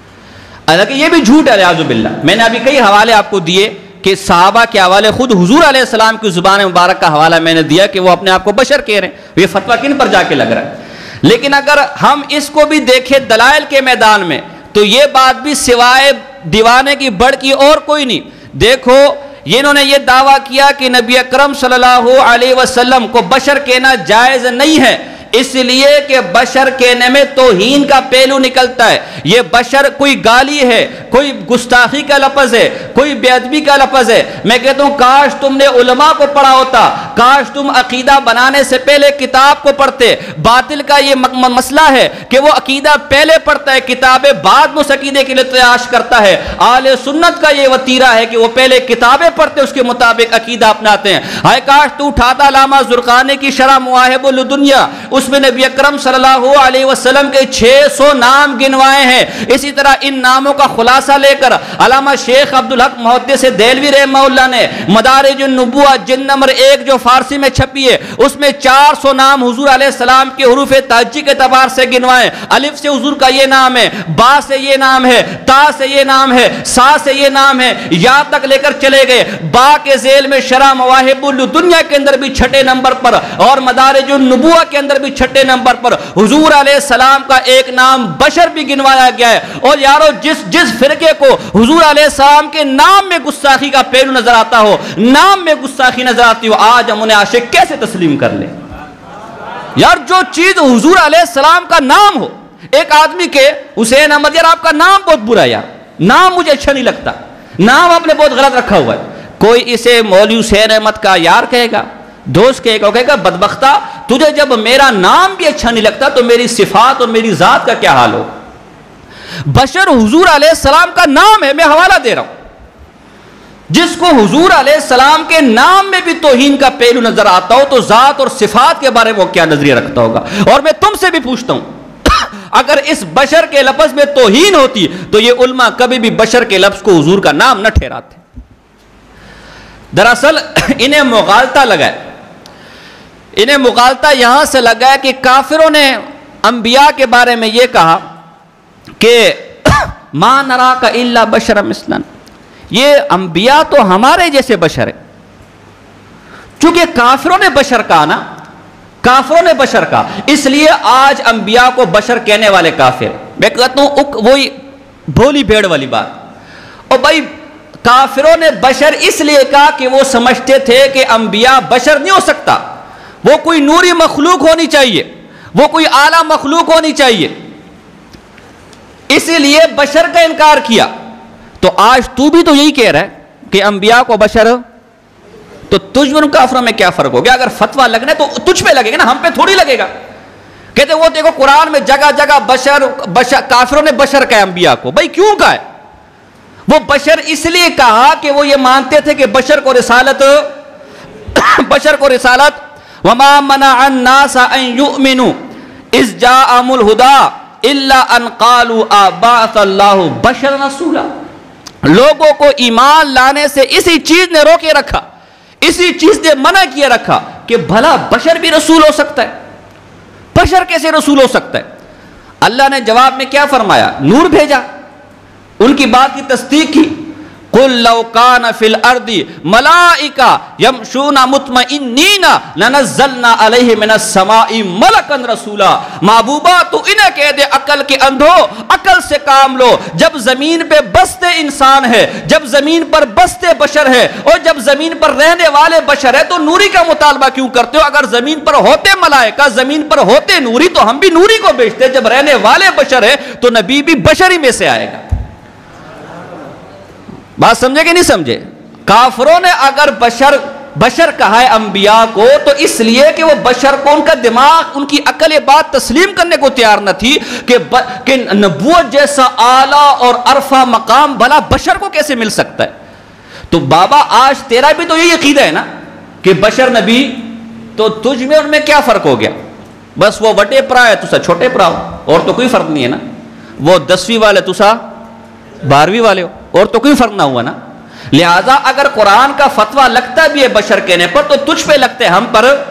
Speaker 1: حالانکہ یہ بھی جھوٹ ہے اعوذ باللہ. میں نے ابھی کئی حوالے آپ کو دیے کہ صحابہ کے حوالے خود حضور علیہ السلام کی زبان مبارک کا حوالہ میں نے دیا کہ وہ اپنے آپ کو بشر کہہ رہے ہیں. یہ فتویٰ کن پر جا کے لگ رہا ہے؟ لیکن اگر ہم اس کو بھی دیکھیں دلائل کے میدان میں تو یہ بات بھی سوائے دیوانے کی بڑھ کی اور کوئی نہیں. دیکھو انہوں نے یہ دعویٰ کیا کہ نبی اکرم صلی اللہ علیہ وسلم کو بشر کہنا جائز نہیں ہے, اس لیے کہ بشر کہنے میں توہین کا پہلو نکلتا ہے. یہ بشر کوئی گالی ہے, کوئی گستاخی کا لفظ ہے, کوئی بے ادبی کا لفظ ہے. میں کہتا ہوں کاش تم نے علماء کو پڑھا ہوتا, کاش تم عقیدہ بنانے سے پہلے کتاب کو پڑھتے. باطل کا یہ مسئلہ ہے کہ وہ عقیدہ پہلے پڑھتا ہے, کتابیں بعد میں اس عقیدے کے لیے تلاش کرتا ہے. اہل سنت کا یہ وتیرہ ہے کہ وہ پہلے کتابیں پڑھتے اس کے مطابق عقیدہ اپناتے ہیں. ہائے کاش تو اٹھاتا علامہ زرقانی کی شرح مواہب الدنیا, اس میں نبی اکرم صلی اللہ علیہ وسلم کے 600 نام گنوائے ہیں. اسی طرح ان ناموں کا خلاصہ لے کر علامہ شیخ عبدالحق محدث دہلوی رحمہ اللہ نے مدارج النبوہ جلد نمبر 1 جو فارسی میں چھپی ہے اس میں 400 نام حضور علیہ السلام کے حروف تہجی کے اعتبار سے گنوائے. الف سے حضور کا یہ نام ہے, با سے یہ نام ہے, تا سے یہ نام ہے, سا سے یہ نام ہے, یا تک لے کر چلے گئے. با کے ذیل میں شرح مواہب الدنیا کے اندر بھی 6 نمبر پر اور مدارج النبوہ کے اندر بھی 6 نمبر پر حضور علیہ السلام کا ایک نام بشر بھی گنوایا گیا ہے. اور یارو جس فرقے کو حضور علیہ السلام کے نام میں گستاخی کا پہلو نظر آتا ہو, نام میں گستاخی نظر آتی ہو, آج ہم انہیں عاشق کیسے تسلیم کر لیں؟ یار جو چیز حضور علیہ السلام کا نام ہو, ایک آدمی کے حسین احمد, یار آپ کا نام بہت برا ہے, یار نام مجھے اچھا نہیں لگتا, نام آپ نے بہت غلط رکھا ہوا ہے. کوئی اسے مولوی حسین احمد کا یار کہے گا, دوست کہے گا بدبختہ تجھے جب میرا نام بھی اچھا نہیں لگتا تو میری صفات اور میری ذات کا کیا حال ہو. بشر حضور علیہ السلام کا نام ہے, میں حوالہ دے رہا ہوں. جس کو حضور علیہ السلام کے نام میں بھی توہین کا پہلو نظر آتا ہو تو ذات اور صفات کے بارے میں وہ کیا نظریہ رکھتا ہوگا. اور میں تم سے بھی پوچھتا ہوں اگر اس بشر کے لفظ میں توہین ہوتی تو یہ علماء کبھی بھی بشر کے لفظ کو حضور کا نام نہ ٹھہراتے. دراصل انہیں مغالطہ لگا ہے, انہیں مغالطہ یہاں سے لگا ہے کہ کافروں نے انبیاء کے بارے میں یہ کہا کہ ما نراک الا بشرا مثلنا, یہ انبیاء تو ہمارے جیسے بشر ہے. چونکہ کافروں نے بشر کہا نا, کافروں نے بشر کہا, اس لیے آج انبیاء کو بشر کہنے والے کافر. میں کہتا ہوں وہی بھولی بھیڑ والی بات. اور بھائی کافروں نے بشر اس لیے کہا کہ وہ سمجھتے تھے کہ انبیاء بشر نہیں ہو سکتا، وہ کوئی نوری مخلوق ہونی چاہیے، وہ کوئی اعلیٰ مخلوق ہونی چاہیے، اسی لیے بشر کا انکار کیا۔ تو آج تو بھی تو یہی کہہ رہا ہے کہ انبیاء کو بشر، تو تجھ اور کافروں میں کیا فرق ہو گیا؟ اگر فتویٰ لگنا ہے تو تجھ پہ لگے گا نا، ہم پہ تھوڑی لگے گا۔ کہتے وہ دیکھو قرآن میں جگہ جگہ بشر، کافروں نے بشر کہا انبیاء کو، بھائی کیوں کہا ہے؟ وہ بشر اس لیے کہا کہ وہ یہ مانتے تھے کہ بشر کو رسالت وَمَا مَنَعَ النَّاسَ أَن يُؤْمِنُوا إِذْ جَاءَهُمُ الْهُدَىٰ إِلَّا أَن قَالُوا أَبَعَثَ اللَّهُ بَشَرًا رَسُولًا، لوگوں کو ایمان لانے سے اسی چیز نے روکے رکھا، اسی چیز نے منع کیے رکھا کہ بھلا بشر بھی رسول ہو سکتا ہے، بشر کیسے رسول ہو سکتا ہے؟ اللہ نے جواب میں کیا فرمایا؟ نور بھیجا، ان کی بات کی تصدیق کی۔ قُلْ لَوْ كَانَ فِي الْأَرْضِ مَلَائِكَةٌ يَمْشُونَ مُطْمَئِنِّينَ لَنَزَّلْنَا عَلَيْهِم مِّنَ السَّمَاءِ مَلَكًا رَسُولًا، محبوبہ تو انہیں کہہ دے عقل کے اندھو، عقل سے کام لو، جب زمین پہ بستے انسان ہے، جب زمین پر بستے بشر ہے، اور جب زمین پر رہنے والے بشر ہے تو نوری کا مطالبہ کیوں کرتے ہو؟ اگر زمین پر ہوتے ملائکہ، زمین پر ہوتے نوری تو ہم بھی نوری کو بھیجتے۔ جب رہنے والے بشر ہے تو نبی بھی بشری میں سے آئے گا۔ بات سمجھے کہ نہیں سمجھے؟ کافروں نے اگر بشر کہا ہے انبیاء کو تو اس لیے کہ وہ بشر کو، ان کا دماغ، ان کی عقل یہ بات تسلیم کرنے کو تیار نہ تھی کہ نبوت جیسا اعلیٰ اور عرفہ مقام بھلا بشر کو کیسے مل سکتا ہے۔ تو بابا آج تیرا بھی تو یہ عقیدہ ہے نا کہ بشر نبی، تو تجھ میں ان میں کیا فرق ہو گیا؟ بس وہ وٹے پرا ہے، تسا چھوٹے پرا ہو، اور تو کوئی فرق نہیں ہے نا۔ وہ 10ویں والے، تسا 12ویں والے ہو، اور تو کوئی فرق نہ ہوا نا۔ لہذا اگر قرآن کا فتویٰ لگتا بھی ہے بشر کہنے پر تو تجھ پہ لگتے ہم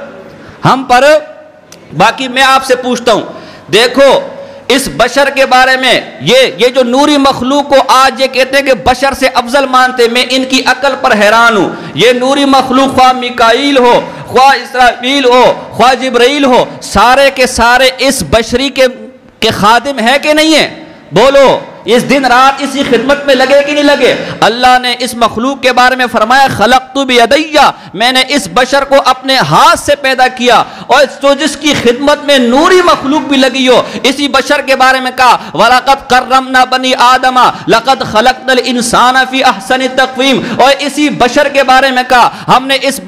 Speaker 1: پر۔ باقی میں آپ سے پوچھتا ہوں، دیکھو اس بشر کے بارے میں یہ جو نوری مخلوق کو آج یہ کہتے ہیں کہ بشر سے افضل مانتے، میں ان کی عقل پر حیران ہوں۔ یہ نوری مخلوق خواہ میکائیل ہو، خواہ اسرافیل ہو، خواہ جبرائیل ہو، سارے کے سارے اس بشری کے خادم ہے کہ نہیں ہے؟ بولو، اس دن رات اسی خدمت میں لگے کہ نہیں لگے؟ اللہ نے اس مخلوق کے بارے میں فرمایا خلقت بیدی، میں نے اس بشر کو اپنے ہاتھ سے پیدا کیا، اور تو جس کی خدمت میں نوری مخلوق بھی لگی ہو، اسی بشر کے بارے میں کہا وَلَقَدْ كَرَّمْنَا بَنِي آدَمَ لَقَدْ خَلَقْنَا الْإِنسَانَ فِي أَحْسَنِ تَقْوِيمٍ، اور اسی بشر کے بارے میں کہا ہم نے اس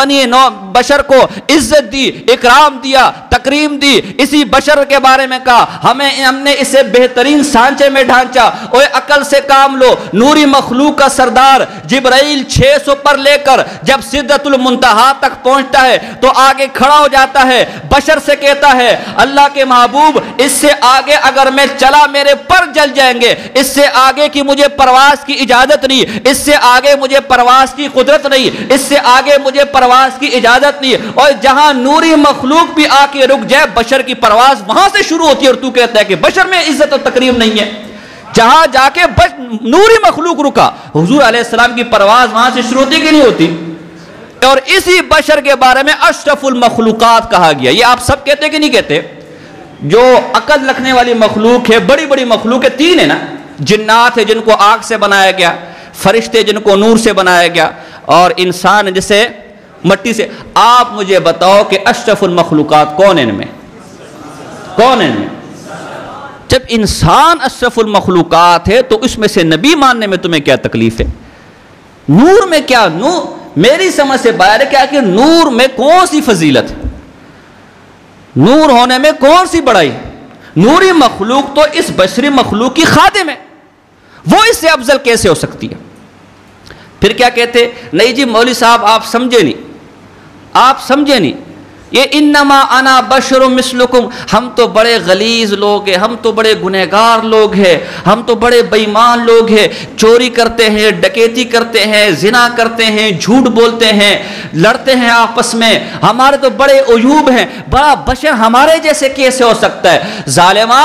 Speaker 1: بشر کو عزت دی، اکرام دیا، تکریم دی۔ اسی بشر کے بارے میں کہا ہم نے اسے بہترین سانچے میں ڈھانچا۔ اوے عقل سے کام لو، نوری مخلوق کا سردار جبرائیل 600 پر لے کر جب سدرۃ المنتہا تک پہنچتا ہے تو آگے کھڑا ہو جاتا ہے، بشر سے کہتا ہے اللہ کے محبوب اس سے آگے اگر میں چلا میرے پر جل جائیں گے، اس سے آگے کی مجھے پرواز کی اجازت نہیں، اس سے آگے مجھے پرواز کی قدرت نہیں، اس سے آگے مجھے پرواز کی اجازت نہیں۔ اور جہاں نوری مخلوق بھی آ کے رک جائے، بشر کی پرواز وہاں سے شروع ہوتی ہے، اور تو کہتا ہے کہ بشر میں عزت و تکریم نہیں ہے۔ جہاں جا کے نوری مخلوق رکا، حضور علیہ السلام کی پرواز وہاں سے شروع ہوتی کہ نہیں ہوتی؟ اور اسی بشر کے بارے میں اشرف المخلوقات کہا گیا۔ یہ آپ سب کہتے کہ نہیں کہتے؟ جو عقل رکھنے والی مخلوق ہے، بڑی بڑی مخلوق ہے، 3 ہے نا، جنات ہے جن کو آگ سے بنایا گیا، فرشتے جن کو نور سے بنایا گیا، اور انسان جسے مٹی سے۔ آپ مجھے بتاؤ کہ اشرف المخلوقات کون ہے ان میں؟ کون ہے ان میں؟ جب انسان اشرف المخلوقات ہے تو اس میں سے نبی ماننے میں تمہیں کیا تکلیف ہے؟ نور میں کیا، نور میری سمجھ سے باہر ہے کیا کہ نور میں کون سی فضیلت ہے؟ نور ہونے میں کون سی بڑائی؟ نوری مخلوق تو اس بشری مخلوق کی خادم ہے، وہ اس سے افضل کیسے ہو سکتی ہے؟ پھر کیا کہتے؟ نہیں جی مولوی صاحب آپ سمجھے نہیں، یہ انما انا بشر مثلکم، ہم تو بڑے غلیظ لوگ ہیں، ہم تو بڑے گنہگار لوگ ہیں، ہم تو بڑے بے ایمان لوگ ہیں، چوری کرتے ہیں، ڈکیتی کرتے ہیں، زنا کرتے ہیں، جھوٹ بولتے ہیں، لڑتے ہیں آپس میں، ہمارے تو بڑے عیوب ہیں، بڑا بشر ہمارے جیسے کیسے ہو سکتا ہے؟ ظالماں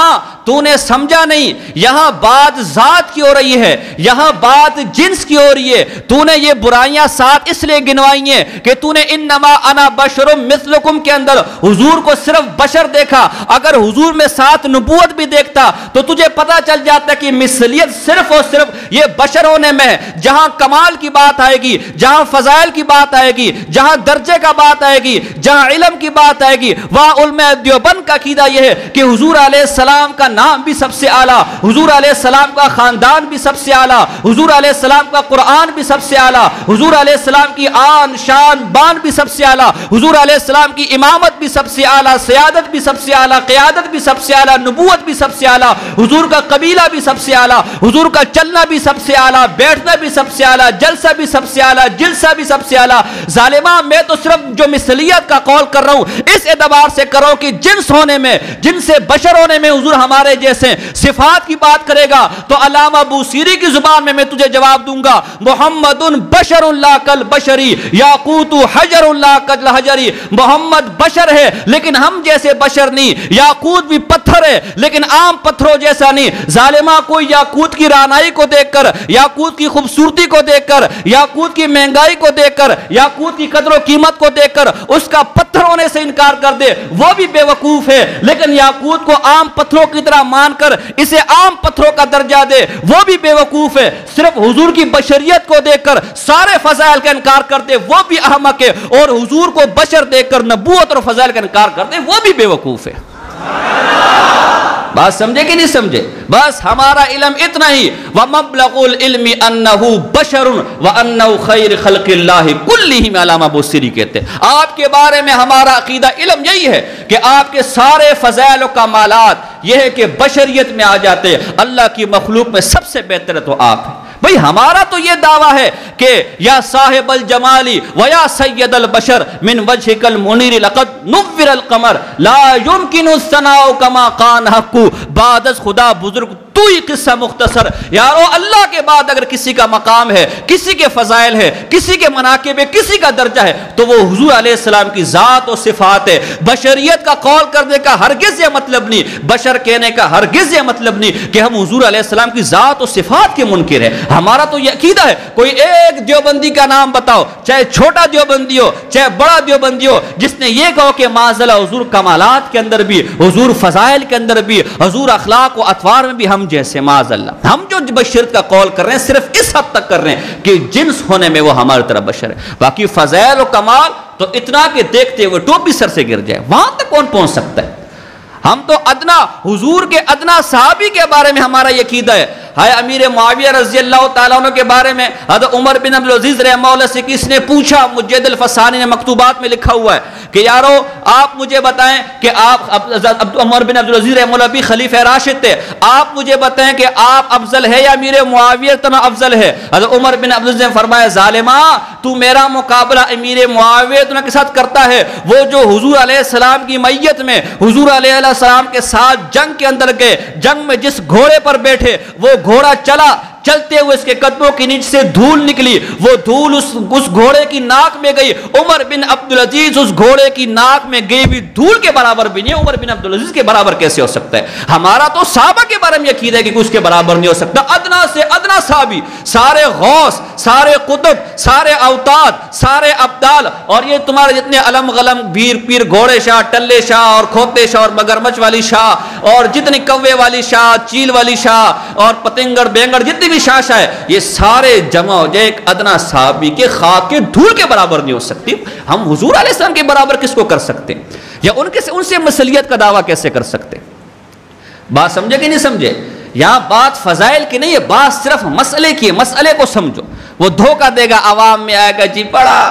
Speaker 1: تو نے سمجھا نہیں, یہاں بات ذات کی ہو رہی ہے, یہاں بات جنس کی ہو رہی ہے. تو نے یہ برائیاں ساتھ اس لیے گنوائی ہیں کہ تو نے انما انا بشر مثلکم کے اندر حضور کو صرف بشر دیکھا. اگر حضور میں ساتھ نبوت بھی دیکھتا تو تجھے پتا چل جاتا کہ مثلیت صرف اور صرف یہ بشر ہونے میں ہے. جہاں کمال کی بات آئے گی, جہاں فضائل کی بات آئے گی, جہاں درجے کا بات آئے گی, جہاں علم کی بات آئے گی, وہاں علماء دیوبند کا عقیدہ یہ ہے کہ حضور علیہ السلام کا نام بھی سب سے اعلیٰ, حضور علیہ السلام کا خاندان بھی سب سے اعلیٰ, حضور علیہ السلام کا قرآن بھی سب سے اعلیٰ, حضور علیہ السلام کی آن شان بان بھی سب سے اعلیٰ, حضور علیہ السلام کی امامت بھی سب سے اعلیٰ, سیادت بھی سب سے اعلیٰ, قیادت بھی سب سے اعلیٰ, نبوت بھی سب سے اعلیٰ, حضور کا قبیلہ بھی سب سے اعلیٰ, حضور کا چلنا بھی سب سے اعلیٰ, بیٹھنا بھی سب سے اعلیٰ, جلسہ بھی سب سے اعلیٰ, جلسہ بھی سب سے اعلیٰ. ظالمہ میں تو صرف جو مثلیت کا قول کر رہا ہوں اس اعتبار سے کرو کہ جنس ہونے میں, جن سے بشر ہونے میں حضور ہمارے جیسے. صفات کی بات کرے گا تو علامہ بوصیری کی زبان میں تجھے جواب دوں گا, محمد بشر لا کل بشری یاقوت حجر لا کل حجری. محمد بشر ہے لیکن ہم جیسے بشر نہیں, یاقوت بھی پتھر ہے لیکن عام پتھروں جیسا نہیں. ظالمہ کوئی یاقوت کی رانائی کو دیکھ کر, یاقوت کی خوبصورتی کو دیکھ کر, یاقوت کی مہنگائی کو دیکھ کر, یاقوت کی قدر و قیمت کو دیکھ کر اس کا پتھر ہونے سے انکار کر دے, وہ بھی بے وقوف ہے. لیکن یاقوت کو عام پتھروں کی طرح مان کر اسے عام پتھروں کا درجہ دے, وہ بھی بے وقوف ہے. صرف حضور کی بشریت کو دیکھ کر سارے فضائل کا انکار کر دے, وہ بھی احمق ہے. اور حضور کو بشر دیکھ کر نبوت اور فضائل کا انکار کر دے, وہ بھی بے وقوف ہے. بات سمجھے کہ نہیں سمجھے؟ بس ہمارا علم اتنا ہی, وَمَبْلَغُ الْعِلْمِ أَنَّهُ بَشَرٌ وَأَنَّهُ خَيْرِ خَلْقِ اللَّهِ كُلِّهِمْ. علامہ بوصیری کہتے ہیں آپ کے بارے میں ہمارا عقیدہ علم یہی ہے کہ آپ کے سارے فضائل و کمالات یہ ہے کہ بشریت میں آ جاتے, اللہ کی مخلوق میں سب سے بہتر تو آپ ہیں. بھئی ہمارا تو یہ دعویٰ ہے کہ یا صاحب الجمالی و یا سید البشر من وجہک المنیر لقد نور القمر لا يمکن الثناء کما قان حق بعد از خدا بزرگ تو ہی قصہ مختصر. یارو اللہ کے بعد اگر کسی کا مقام ہے, کسی کے فضائل ہے, کسی کے مناقب ہے, کسی کا درجہ ہے تو وہ حضور علیہ السلام کی ذات و صفات ہے. بشریت کا قول کرنے کا ہرگز یہ مطلب نہیں, بشر کہنے کا ہرگز یہ مطلب نہیں کہ ہم حضور علیہ السلام کی ذات و صفات کے منکر ہیں. ہمارا تو یہ عقیدہ ہے, کوئی ایک دیوبندی کا نام بتاؤ, چاہے چھوٹا دیوبندی ہو چاہے بڑا دیوبندی ہو, جس نے یہ کہو کہ معاذ اللہ حضور کمالات کے اندر بھی, حضور فضائل کے اندر بھی, حضور اخلاق و اطوار میں بھی ہم جیسے. معاذ اللہ, ہم جو بشریت کا قول کر رہے ہیں صرف اس حد تک کر رہے ہیں کہ جنس ہونے میں وہ ہماری طرح بشر ہے. باقی فضائل و کمال تو اتنا کہ دیکھتے ہوئے ٹوپی سر سے گر جائے, وہاں تک کون پہنچ سکتا ہے؟ ہم تو ادنا حضور کے ادنا صحابی کے بارے میں ہمارا یہ عقیدہ ہے. ہے امیر معاویہ رضی اللہ تعالیٰ عنہ کے بارے میں حضرت عمر بن عبدالعزیز رحمہ اللہ سے کس نے پوچھا, مجید الفسانی نے مکتوبات میں لکھا ہوا ہے کہ یارو آپ مجھے بتائیں کہ آپ عمر بن عبدالعزیز رحمہ اللہ بھی خلیفہ راشد تھے, آپ مجھے بتائیں کہ آپ افضل ہے یا امیر معاویہ تمہیں افضل ہے؟ حضرت عمر بن عبدالعزیز نے فرمایا, ظالمہ تو میرا مقابلہ امیر معاویہ تمہیں کے ساتھ کرتا ہے, وہ جو حضور علیہ السلام کی میت میں حضور علیہ السلام کے ساتھ جنگ کے اندر گئے, جنگ میں جس گھوڑے پر بیٹھے وہ گھوڑا چلا, چلتے ہوئے اس کے قدموں کے نیچے سے دھول نکلی, وہ دھول اس گھوڑے کی ناک میں گئی. عمر بن عبدالعزیز اس گھوڑے کی ناک میں گئی بھی دھول کے برابر بھی نہیں, عمر بن عبدالعزیز کے برابر کیسے ہو سکتا ہے؟ ہمارا تو صحابہ کے بارے میں یقین ہے کہ اس کے برابر نہیں ہو سکتا. ادنا سے ادنا صحابی, سارے غوث, سارے قطب, سارے اوتاد, سارے ابدال, اور یہ تمہارے جتنے علم غلم بھیر پیر, گھوڑے شاہ, ٹلے شاہ اور کھوتے شاہ اور مگرمچھ والی شاہ اور جتنی کوے والی شاہ, چیل والی شاہ اور پتنگڑ بینگڑ جتنی بھی شاہ ہے, یہ سارے جمع ہو جائے ایک ادنا صحابی کے خاک کے دھول کے برابر نہیں ہو سکتی. ہم حضور علیہ السلام کے برابر کس کو کر سکتے ہیں, یا ان سے مثلیت کا دعویٰ کیسے کر سکتے ہیں؟ بات سمجھے کہ نہیں سمجھے؟ یہاں بات فضائل کی نہیں ہے, بات صرف مسئلے کی ہے. مسئلے کو سمجھو. وہ دھوکہ دے گا, عوام میں آئے گا, جی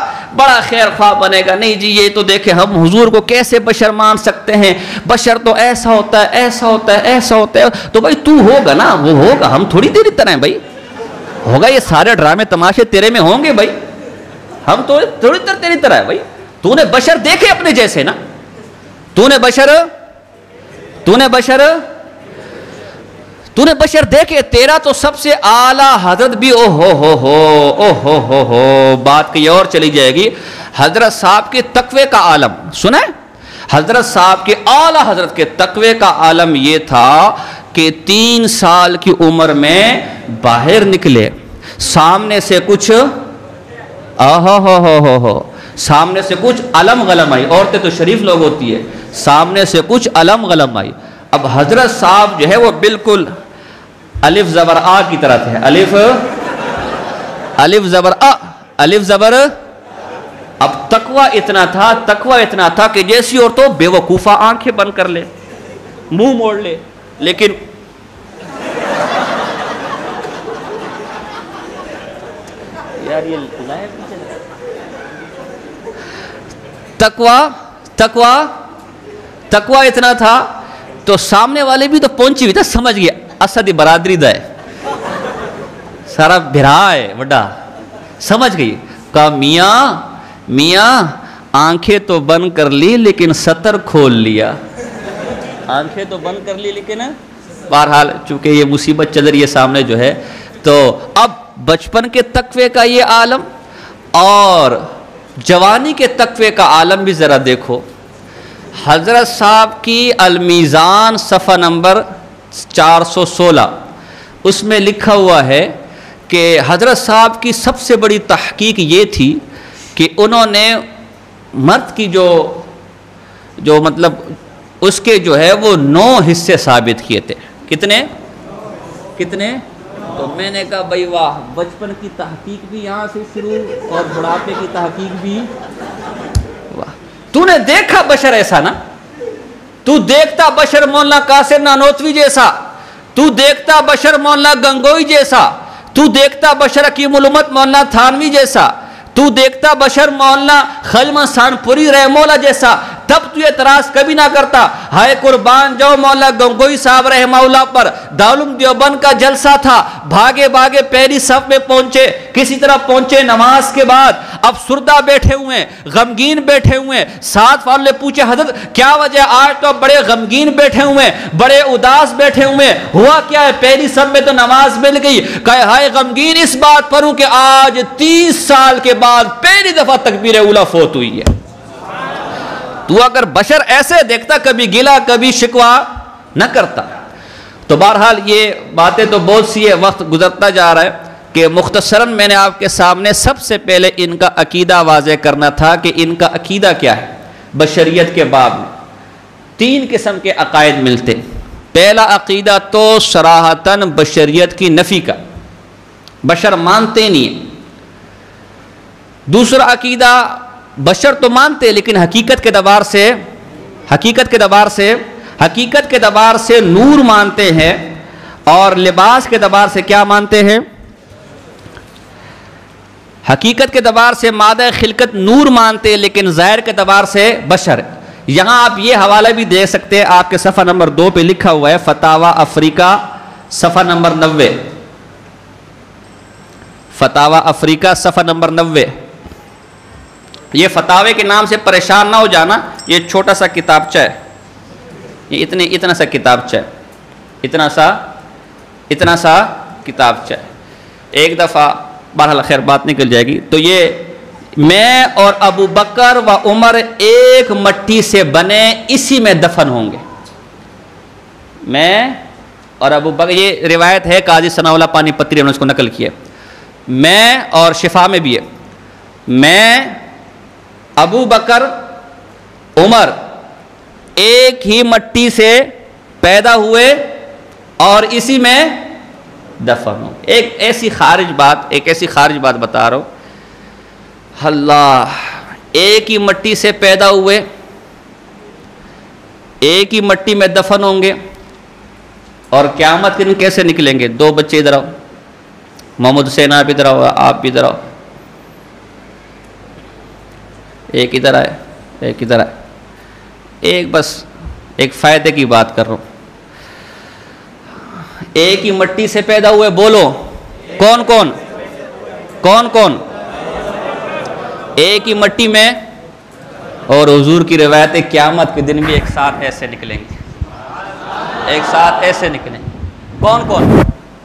Speaker 1: بڑا خیر خواہ بنے گا, نہیں جی یہ تو دیکھیں ہم حضور کو کیسے بشر مان سکتے ہیں, بشر تو ایسا ہوتا ہے, ایسا ہوتا ہے, ایسا ہوتا ہے. تو بھائی تو ہوگا نا, وہ ہوگا, ہم تھوڑی تیری طرح ہیں بھائی, ہوگا. یہ سارے ڈرامے تماشے تیرے میں ہوں گے بھائی, ہم تو تھوڑی تیری طرح ہے بھائی. تو نے بشر دیکھے اپنے جیسے نا, تو نے بشر دیکھے, تیرا تو سب سے اعلیٰ حضرت بھی او ہو بات کہیں اور چلی جائے گی. حضرت صاحب کے تقوی کا عالم سنیں, حضرت صاحب کے اعلیٰ حضرت کے تقوی کا عالم یہ تھا کہ 3 سال کی عمر میں باہر نکلے، سامنے سے کچھ سامنے سے کچھ علم غلم آئی. عورتیں تو شریف لوگ ہوتی ہے، سامنے سے کچھ علم غلم آئی. اب حضرت صاحب جو ہے وہ بالکل الف زبر آ کی طرح تھے. الف زبر آ، الف زبر. اب تقوی اتنا تھا کہ جیسی عورتوں بے وقوفہ آنکھیں بند کر لے، منہ موڑ لے، لیکن یار یہ تقوی اتنا تھا تو سامنے والے بھی تو پہنچی ہوئی تھا، سمجھ گیا اسد برادری دا ہے، سارا بھرا ہے وڈا، سمجھ گئی. کہا میاں آنکھیں تو بند کر لی لیکن سطر کھول لیا. آنکھیں تو بند کر لی لیکن بہرحال چونکہ یہ مصیبت چل رہی ہے سامنے جو ہے، تو اب بچپن کے تقوی کا یہ عالم اور جوانی کے تقوی کا عالم بھی ذرا دیکھو. حضرت صاحب کی المیزان صفحہ نمبر 416 اس میں لکھا ہوا ہے کہ حضرت صاحب کی سب سے بڑی تحقیق یہ تھی کہ انہوں نے مرد کی جو مطلب اس کے جو ہے وہ 9 حصے ثابت کیے تھے. کتنے؟ تو میں نے کہا بھائی واہ، بچپن کی تحقیق بھی یہاں سے شروع اور بڑھاپے کی تحقیق بھی. واہ، تو نے دیکھا بشر ایسا نا، تو دیکھتا بشر مولانا قاسم نانوتوی جیسا، تو دیکھتا بشر مولانا گنگوئی جیسا، تو دیکھتا بشر حکیم الامت مولانا تھانوی جیسا، تو دیکھتا بشر مولانا خلیل سانپوری رحمہ اللہ جیسا، تب تو یہ اعتراض کبھی نہ کرتا. ہائے قربان جو مولانا گنگوئی صاحب رحمہ اللہ پر دارالعلوم دیوبند کا جلسہ تھا، بھاگے پہلی صف میں پہنچے، کسی طرح پہنچے نماز کے بعد، اب سردہ بیٹھے ہوئے، غمگین بیٹھے ہوئے. ساتھ والوں نے پوچھے حضرت کیا وجہ، آج تو بڑے غمگین بیٹھے ہوئے، بڑے اداس بیٹھے ہوئے، ہوا کیا ہے؟ پہلی صف میں تو نماز مل گئی. کہے ہائے غمگین اس بات پر ہوں کہ آج 30 سال کے بعد پہلی دفعہ تکبیر اولیٰ فوت ہوئی ہے. تو اگر بشر ایسے دیکھتا کبھی گلا کبھی شکوا نہ کرتا. تو بہرحال یہ باتیں تو بہت سی ہے، وقت گزرتا جا رہا ہے کہ مختصراً میں نے آپ کے سامنے سب سے پہلے ان کا عقیدہ واضح کرنا تھا کہ ان کا عقیدہ کیا ہے. بشریت کے باب میں 3 قسم کے عقائد ملتے. پہلا عقیدہ تو صراحتاً بشریت کی نفی کا، بشر مانتے نہیں ہیں. دوسرا عقیدہ بشر تو مانتے لیکن حقیقت کے اعتبار سے نور مانتے ہیں، اور لباس کے اعتبار سے کیا مانتے ہیں؟ حقیقت کے اعتبار سے مادہ خلقت نور مانتے لیکن ظاہر کے اعتبار سے بشر. یہاں آپ یہ حوالہ بھی دے سکتے ہیں، آپ کے صفحہ نمبر 2 پہ لکھا ہوا ہے، فتاوی افریقہ صفحہ نمبر 90. فتاوی افریقہ صفحہ نمبر 90. یہ فتاوے کے نام سے پریشان نہ ہو جانا، یہ چھوٹا سا کتابچہ ہے، یہ اتنا سا کتابچہ ہے، اتنا سا کتابچہ ہے. ایک دفعہ بہرحال خیر بات نکل جائے گی. تو یہ میں اور ابو بکر و عمر ایک مٹی سے بنے، اسی میں دفن ہوں گے. میں اور ابو بکر، یہ روایت ہے قاضی ثناء اللہ پانی پتری نے اس کو نقل کیا. میں اور شفا میں بھی ہے، میں ابو بکر عمر ایک ہی مٹی سے پیدا ہوئے اور اسی میں دفن ہوں. ایک ایسی خارج بات بتا رہا ہوں. اللہ، ایک ہی مٹی سے پیدا ہوئے، ایک ہی مٹی میں دفن ہوں گے، اور قیامت کے دن کیسے نکلیں گے؟ 2 بچے ادھر آؤ، محمد حسین آپ ادھر آؤ، آپ بھی ادھر آؤ. ایک ادھر آئے، ایک ادھر آئے. بس ایک فائدے کی بات کر رہا ہوں. ایک ہی مٹی سے پیدا ہوئے، بولو کون کون؟ ایک ہی مٹی میں، اور حضور کی روایت ہے قیامت کے دن بھی ایک ساتھ ایسے نکلیں گے، ایک ساتھ ایسے نکلیں گے. کون؟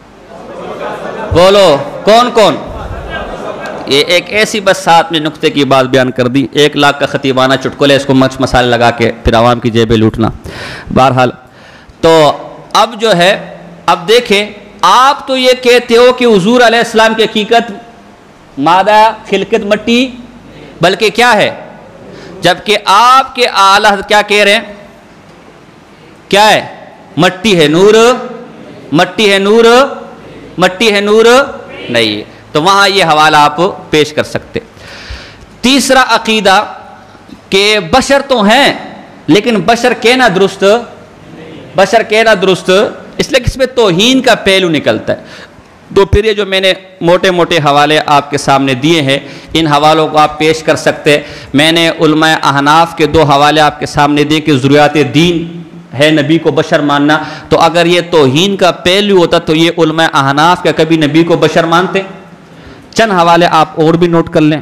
Speaker 1: بولو کون؟ یہ ایک ایسی بس ساتھ میں نقطے کی بات بیان کر دی. 1 لاکھ کا خطیبانہ چٹکلے، اس کو مرچ مسالے لگا کے پھر عوام کی جیبیں لوٹنا. بہرحال تو اب جو ہے اب دیکھیں آپ تو یہ کہتے ہو کہ حضور علیہ السلام کی حقیقت مادہ خلقت مٹی بلکہ کیا ہے، جبکہ آپ کے اعلیٰ حضرت کیا کہہ رہے ہیں، کیا ہے، مٹی ہے نور، مٹی ہے نور، مٹی ہے نور نہیں، تو وہاں یہ حوالہ آپ پیش کر سکتے۔ تیسرا عقیدہ کہ بشر تو ہیں لیکن بشر کہنا درست، بشر کہنا درست، اس لیے کہ اس میں توہین کا پہلو نکلتا ہے۔ تو پھر یہ جو میں نے موٹے موٹے حوالے آپ کے سامنے دیے ہیں، ان حوالوں کو آپ پیش کر سکتے۔ میں نے علماء احناف کے 2 حوالے آپ کے سامنے دیے کہ ضروریات دین ہے نبی کو بشر ماننا، تو اگر یہ توہین کا پہلو ہوتا تو یہ علماء احناف کیا کبھی نبی کو بشر مانتے؟ چند حوالے آپ اور بھی نوٹ کر لیں۔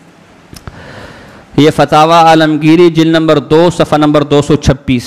Speaker 1: یہ فتاوی عالمگیری جلد نمبر 2 صفحہ نمبر 226۔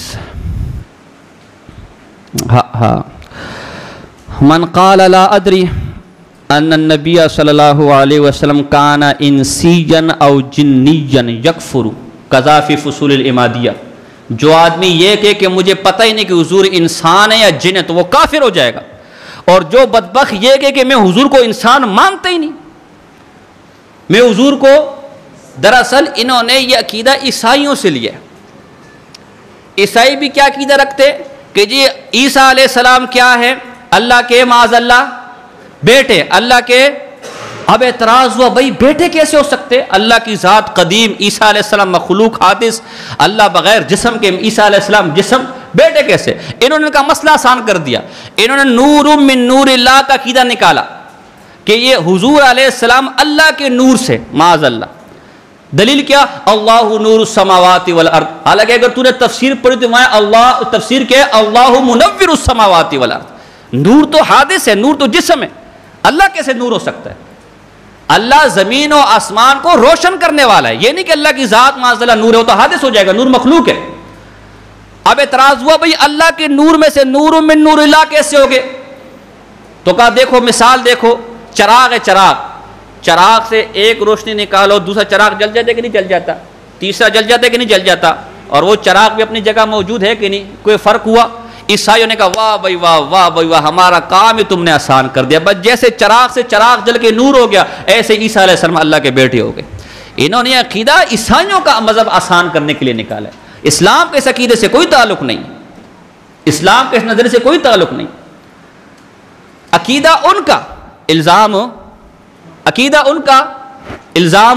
Speaker 1: من قال لا ادری ان النبی صلی اللہ علیہ وسلم کان انسیا او جنیا یکفر کذا فی فصول الامادیہ، جو آدمی یہ کہے کہ مجھے پتہ ہی نہیں کہ حضور انسان ہے یا جن ہے تو وہ کافر ہو جائے گا، اور جو بدبخت یہ کہے کہ میں حضور کو انسان مانتا ہی نہیں، میں حضور کو، دراصل انہوں نے یہ عقیدہ عیسائیوں سے لیا۔ عیسائی بھی کیا عقیدہ رکھتے کہ جی عیسیٰ علیہ السلام کیا ہے، اللہ کے معاذ اللہ بیٹے، اللہ کے، اب اعتراض ہوا بھائی بیٹے کیسے ہو سکتے، اللہ کی ذات قدیم، عیسیٰ علیہ السلام مخلوق حادث، اللہ بغیر جسم کے، عیسیٰ علیہ السلام جسم، بیٹے کیسے؟ انہوں نے ان کا مسئلہ آسان کر دیا، انہوں نے نور من نور اللہ کا عقیدہ نکالا کہ یہ حضور علیہ السلام اللہ کے نور سے، معاذ اللہ۔ دلیل کیا؟ اللہ نور السماوات والارض، حالانکہ اگر تو نے تفسیر پڑھی تو وہاں اللہ تفسیر کیا ہے، اللہ منور السماوات والارض، نور تو حادث ہے، نور تو جسم ہے، اللہ کیسے نور ہو سکتا ہے؟ اللہ زمین و آسمان کو روشن کرنے والا ہے، یہ نہیں کہ اللہ کی ذات معاذ اللہ نور ہے تو حادث ہو جائے گا، نور مخلوق ہے۔ اب اعتراض ہوا بھئی اللہ کے نور میں سے نور من نور اللہ کیسے ہوگے؟ تو کہا دیکھو مثال دیکھو، چراغ ہے، چراغ سے ایک روشنی نکالو، دوسرا چراغ جل جاتا ہے کہ نہیں جل جاتا، تیسرا جل جاتا ہے کہ نہیں جل جاتا، اور وہ چراغ بھی اپنی جگہ موجود ہے کہ نہیں، کوئی فرق ہوا؟ عیسائیوں نے کہا واہ بھائی واہ، واہ بھائی واہ، ہمارا کام ہی تم نے آسان کر دیا، بس جیسے چراغ سے چراغ جل کے نور ہو گیا ایسے عیسیٰ علیہ السلام اللہ کے بیٹے ہو گئے۔ انہوں نے عقیدہ عیسائیوں کا مذہب آسان کرنے کے لیے نکالا ہے، اسلام کے اس عقیدے سے کوئی تعلق نہیں، اسلام کے اس نظریے سے کوئی تعلق نہیں۔ عقیدہ ان کا الزام، عقیدہ ان کا الزام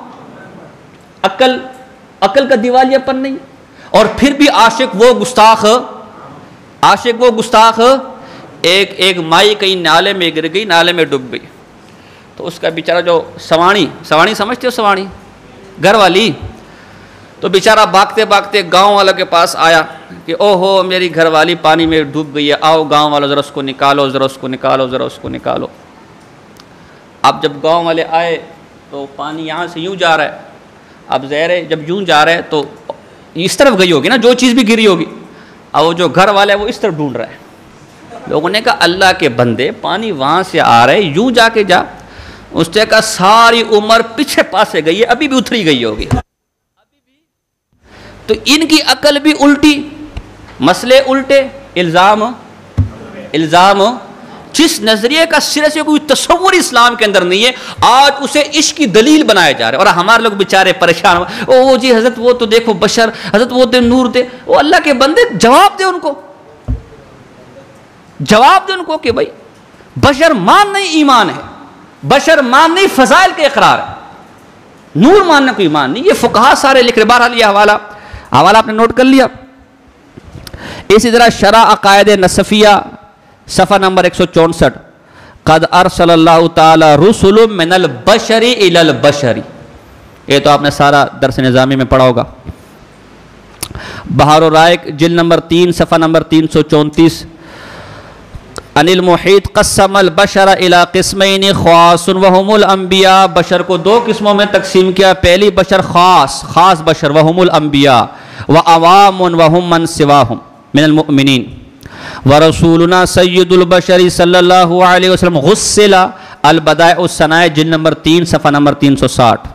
Speaker 1: عقل کا دیوالیہ پن نہیں، اور پھر بھی عاشق وہ گستاخ ایک مائی کہیں نالے میں گر گئی، نالے میں ڈوب گئی، تو اس کا بیچارہ جو سوانی سمجھتے ہو، سوانی گھر والی، تو بیچارہ بھاگتے بھاگتے گاؤں والوں کے پاس آیا کہ او ہو میری گھر والی پانی میں ڈوب گئی ہے، آؤ گاؤں والوں ذرا اس کو نکالو، ذرا اس کو نکالو، ذرا اس کو نکالو۔ اب جب گاؤں والے آئے تو پانی یہاں سے یوں جا رہا ہے، اب ظاہر ہے جب یوں جا رہا ہے تو اس طرف گئی ہوگی نا، جو چیز بھی گری ہوگی، اب وہ جو گھر والا ہے وہ اس طرف ڈھونڈ رہا ہے۔ لوگوں نے کہا اللہ کے بندے پانی وہاں سے آ رہا ہے، یوں جا کے جا۔ اس نے کہا ساری عمر پیچھے پاسے گئی ہے، ابھی بھی اتری گئی ہوگی۔ تو ان کی عقل بھی الٹی، مسئلے الٹے، الزام جس نظریے کا سرے سے کوئی تصور اسلام کے اندر نہیں ہے، آج اسے عشق کی دلیل بنایا جا رہا ہے، اور ہمارے لوگ بیچارے پریشان ہو، او جی حضرت وہ تو دیکھو بشر، حضرت وہ تو نور دے، وہ اللہ کے بندے جواب دے ان کو، جواب دے ان کو کہ بھائی بشر ماننا ہی ایمان ہے، بشر ماننا ہی فضائل کے اقرار ہے، نور ماننا کوئی ایمان نہیں۔ یہ فقہا سارے لکھ رہے۔ بہرحال یہ حوالہ آپ نے نوٹ کر لیا۔ اسی طرح شرح عقائد نصفیہ صفحہ نمبر 164، قد ارسل اللہ تعالی رسل من البشر الی البشر، یہ تو آپ نے سارا درس نظامی میں پڑھا ہوگا۔ بحر الرائق جلد نمبر 3 صفحہ نمبر 334، ان المحیط قسم البشر الی قسمین خاص وهم الانبیاء، بشر کو 2 قسموں میں تقسیم کیا، پہلی بشر خاص بشر وهم الانبیاء وعوام وهم من سواهم من المؤمنین، ورسولنا سید البشر صلی اللہ علیہ وسلم غسل البدائع الصنائع جلد نمبر 3 صفحہ نمبر 360۔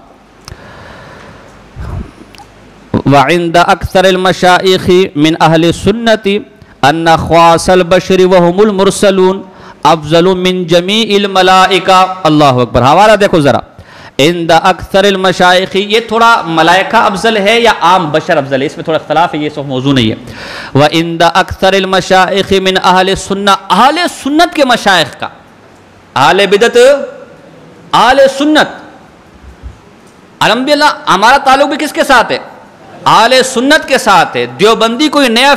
Speaker 1: وعند اکثر المشائخ من اہل السنت ان خواص البشر وهم المرسلون افضل من جمیع الملائکہ. اللہ اکبر. حوالہ دیکھو ذرا. عند اکثر المشائخ، یہ تھوڑا ملائکہ افضل ہے یا عام بشر افضل ہے، اس میں تھوڑا اختلاف ہے، یہ سب موضوع نہیں ہے. وعند اکثر المشائخ من اہل سنہ، اہل سنت کے مشائخ کا، اہل بدعت اہل سنت. الحمدللہ ہمارا تعلق بھی کس کے ساتھ ہے؟ اہل سنت کے ساتھ ہے. دیوبندی کوئی نیا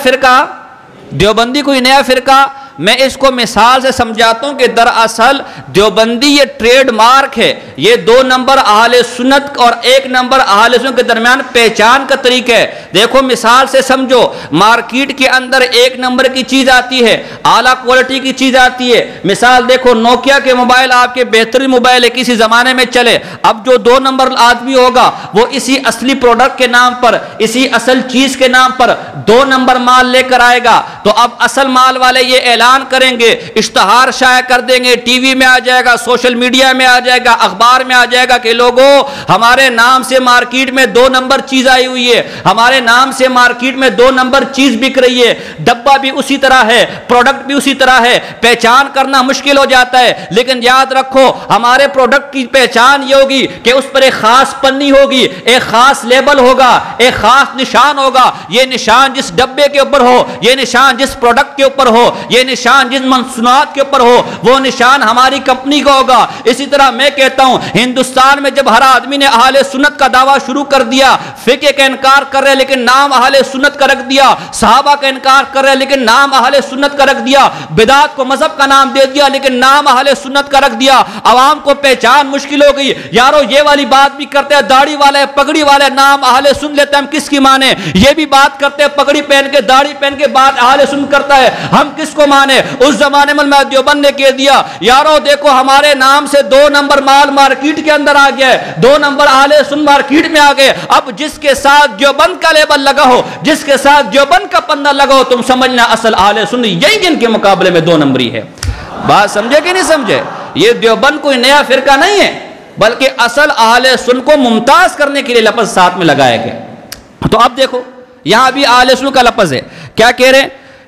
Speaker 1: فرقہ، میں اس کو مثال سے سمجھاتا ہوں کہ دراصل دیوبندی یہ ٹریڈ مارک ہے. یہ 2 نمبر اہل سنت اور 1 نمبر اہل سنت کے درمیان پہچان کا طریقہ ہے. دیکھو مثال سے سمجھو، مارکیٹ کے اندر 1 نمبر کی چیز آتی ہے، اعلیٰ کوالٹی کی چیز آتی ہے. مثال دیکھو، نوکیا کے موبائل آپ کے بہترین موبائل ہے، کسی زمانے میں چلے. اب جو 2 نمبر آدمی ہوگا وہ اسی اصلی پروڈکٹ کے نام پر، اسی اصل چیز کے نام پر 2 نمبر مال لے کر آئے گا. تو اب اصل مال والے یہ اعلان کریں گے، اشتہار شائع کر دیں گے، ٹی وی میں آ جائے گا، سوشل میڈیا میں آ جائے گا، اخبار میں آ جائے گا کہ لوگوں ہمارے نام سے مارکیٹ میں 2 نمبر چیز آئی ہوئی ہے، ہمارے نام سے مارکیٹ میں 2 نمبر چیز بک رہی ہے. ڈبہ بھی اسی طرح ہے، پروڈکٹ بھی اسی طرح ہے، پہچان کرنا مشکل ہو جاتا ہے. لیکن یاد رکھو، ہمارے پروڈکٹ کی پہچان یہ ہوگی کہ اس پر ایک خاص پنی ہوگی، ایک خاص لیبل ہوگا، ایک خاص نشان ہوگا. یہ نشان جس ڈبے کے اوپر ہو، یہ نشان جس پروڈکٹ کے اوپر ہو، یہ نشان جن مصنوعات کے اوپر ہو، وہ نشان ہماری کمپنی کا ہوگا. اسی طرح میں کہتا ہوں، ہندوستان میں جب ہر آدمی نے اہل سنت کا دعویٰ شروع کر دیا، فقہ کا انکار کر رہے لیکن نام اہل سنت کا رکھ دیا، صحابہ کا انکار کر رہے لیکن نام اہل سنت کا رکھ دیا، بدعت کو مذہب کا نام دے دیا لیکن نام اہل سنت کا رکھ دیا، عوام کو پہچان مشکل ہو گئی. یارو یہ والی بات بھی کرتے ہیں، داڑھی والے پگڑی والے نام اہل سن لیتے ہیں، ہم کس کی مانے؟ یہ بھی بات کرتے ہیں، پگڑی پہن کے داڑھی پہن کے بات اہل سن کرتا ہے، ہم کس کو مانے؟ اس زمانے میں دیوبند نے کہہ دیا، یارو دیکھو ہمارے نام سے 2 نمبر مال مارکیٹ کے اندر آ گیا ہے، 2 نمبر اہل سن مارکیٹ میں آ گئے. اب جس کے ساتھ دیوبند کا لیبل لگا ہو، جس کے ساتھ دیوبند کا پنہ لگا ہو، تم سمجھنا اصل اہل سن یہی جن کے مقابلے میں 2 نمبری ہے. بات سمجھے کہ نہیں سمجھے؟ یہ دیوبند کوئی نیا فرقہ نہیں ہے، بلکہ اصل اہل سن کو ممتاز کرنے کے لیے لفظ ساتھ میں لگایا گیا. تو اب دیکھو یہاں بھی اہل سن کا لفظ ہے، کیا کہہ رہے ہیں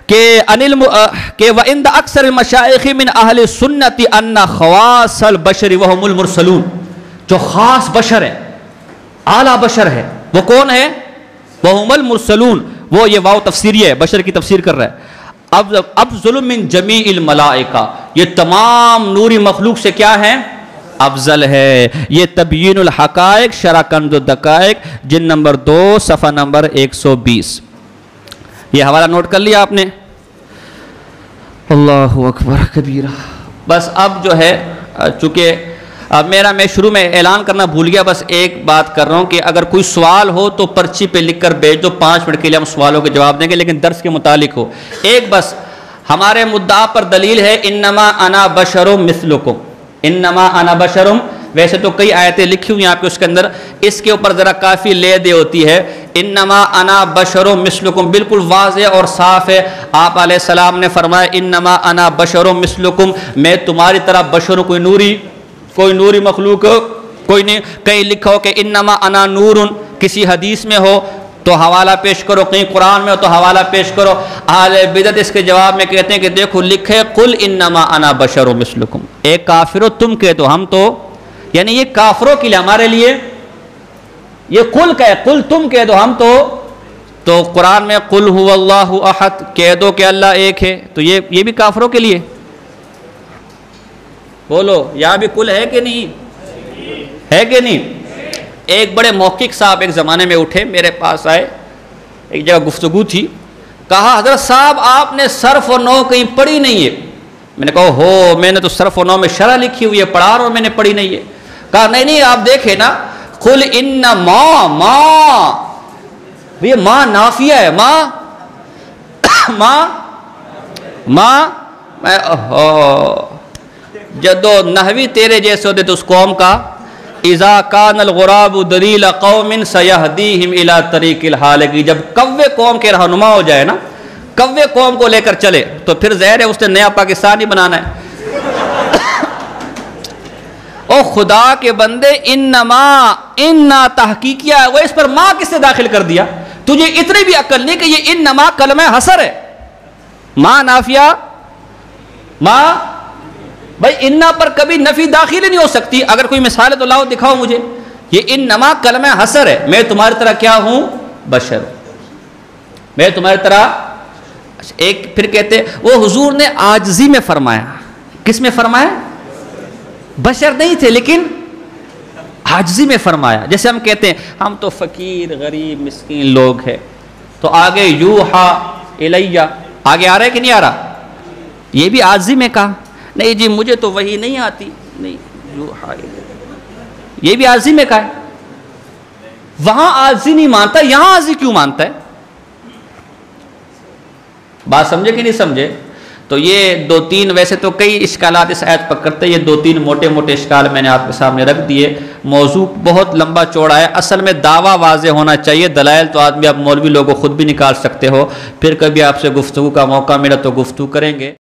Speaker 1: کہ وَعِنْدَ أَكْثَرِ الْمَشَائِخِ مِنْ أَهْلِ السُنَّةِ أَنَّ خَوَاصَ الْبَشَرِ وَهُمُ الْمُرْسَلُونَ. جو خاص بشر ہے، اعلیٰ بشر ہے، وہ کون ہے؟ وَهُمُ الْمُرْسَلُونَ. وہ یہ واو تفسیری ہے، بشر کی تفسیر کر رہا ہے. افضل من جمیع الملائکہ، یہ تمام نوری مخلوق سے کیا ہے؟ افضل ہے. یہ تبیین الحقائق شرح کنز الدقائق جلد نمبر 2 صفحہ نمبر 120. یہ حوالہ نوٹ کر لیا آپ نے؟ اللہ اکبر کبیرہ. بس اب جو ہے، چونکہ میں شروع میں اعلان کرنا بھول گیا، بس ایک بات کر رہا ہوں کہ اگر کوئی سوال ہو تو پرچی پہ لکھ کر بھیج دو، 5 منٹ کے لیے ہم سوالوں کے جواب دیں گے، لیکن درس کے متعلق ہو. ایک بس ہمارے مدعا پر دلیل ہے، انما انا بشر مثلکم، انما انا بشر. ویسے تو کئی آیتیں لکھی ہوئی ہیں آپ کے اس کے اندر، اس کے اوپر ذرا کافی لے دے ہوتی ہے. انما انا بشر مثلکم بالکل واضح اور صاف ہے. آپ علیہ السلام نے فرمایا انما انا بشر مثلکم، میں تمہاری طرح بشر، کوئی نوری مخلوق کوئی نہیں. کہیں لکھا ہو کہ انما انا نور، کسی حدیث میں ہو تو حوالہ پیش کرو، کہیں قرآن میں ہو تو حوالہ پیش کرو. اہل بدعت اس کے جواب میں کہتے ہیں کہ دیکھو لکھے قل انما انا بشر مثلکم. اے کافرو تم کہہ دو، ہم تو یعنی یہ کافروں کے لیے، ہمارے لیے یہ قل کہ قل تم کہہ دو، ہم تو قرآن میں قل هو اللہ احد کہہ دو کہ اللہ ایک ہے، تو یہ بھی کافروں کے لیے. بولو یہاں بھی قل ہے کہ نہیں؟ ہے کہ نہیں؟ ایک بڑے محقق صاحب ایک زمانے میں اٹھے، میرے پاس آئے، ایک جگہ گفتگو تھی، کہا حضرت صاحب آپ نے صرف و نحو کہیں پڑھی نہیں ہے. میں نے کہا ہو میں نے تو صرف و نحو میں شرح لکھی ہوئی ہے، پڑھا رہا ہوں، میں نے پڑھی نہیں ہے. کہا نہیں آپ دیکھیں نا، قل انما ماں، یہ ماں نافیہ ہے، ماں جدو نحوی تیرے جیسے ہوتے تو اس قوم کا اذا کان الغراب دلیل قوم سیہدیہم الی طریق الحالک، جب کوے قوم کے رہنما ہو جائے نا، کوے قوم کو لے کر چلے تو پھر ظاہر ہے اس نے نیا پاکستان ہی بنانا ہے. او خدا کے بندے، اننا تحقیقیہ ہے، وہ اس پر ماں کس سے داخل کر دیا؟ تجھے اتنی بھی عقل نہیں کہ یہ انما کلمہ حصر ہے، ماں نافیہ ماں، بھائی اننا پر کبھی نفی داخل نہیں ہو سکتی. اگر کوئی مثال ہے تو لاؤ دکھاؤ مجھے. یہ انما کلمہ حصر ہے، میں تمہاری طرح کیا ہوں؟ بشر. میں تمہاری طرح. ایک پھر کہتے وہ حضور نے عاجزی میں فرمایا. کس میں فرمایا؟ بشر نہیں تھے لیکن عاجزی میں فرمایا. جیسے ہم کہتے ہیں ہم تو فقیر غریب مسکین لوگ ہیں، تو آگے یوحا الیہ آگے آ رہا ہے کہ نہیں آ رہا؟ یہ بھی عاجزی میں کہا. نہیں جی مجھے تو وہی نہیں آتی، نہیں یوحا الیہ، یہ بھی عاجزی میں کہا ہے. وہاں عاجزی نہیں مانتا، یہاں عاجزی کیوں مانتا ہے؟ بات سمجھے کہ نہیں سمجھے؟ تو یہ دو تین، ویسے تو کئی اشکالات اس آیت پر کرتے، یہ دو تین موٹے موٹے اشکال میں نے آپ کے سامنے رکھ دیے. موضوع بہت لمبا چوڑا ہے. اصل میں دعویٰ واضح ہونا چاہیے، دلائل تو آدمی آپ مولوی لوگوں خود بھی نکال سکتے ہو. پھر کبھی آپ سے گفتگو کا موقع ملا تو گفتگو کریں گے.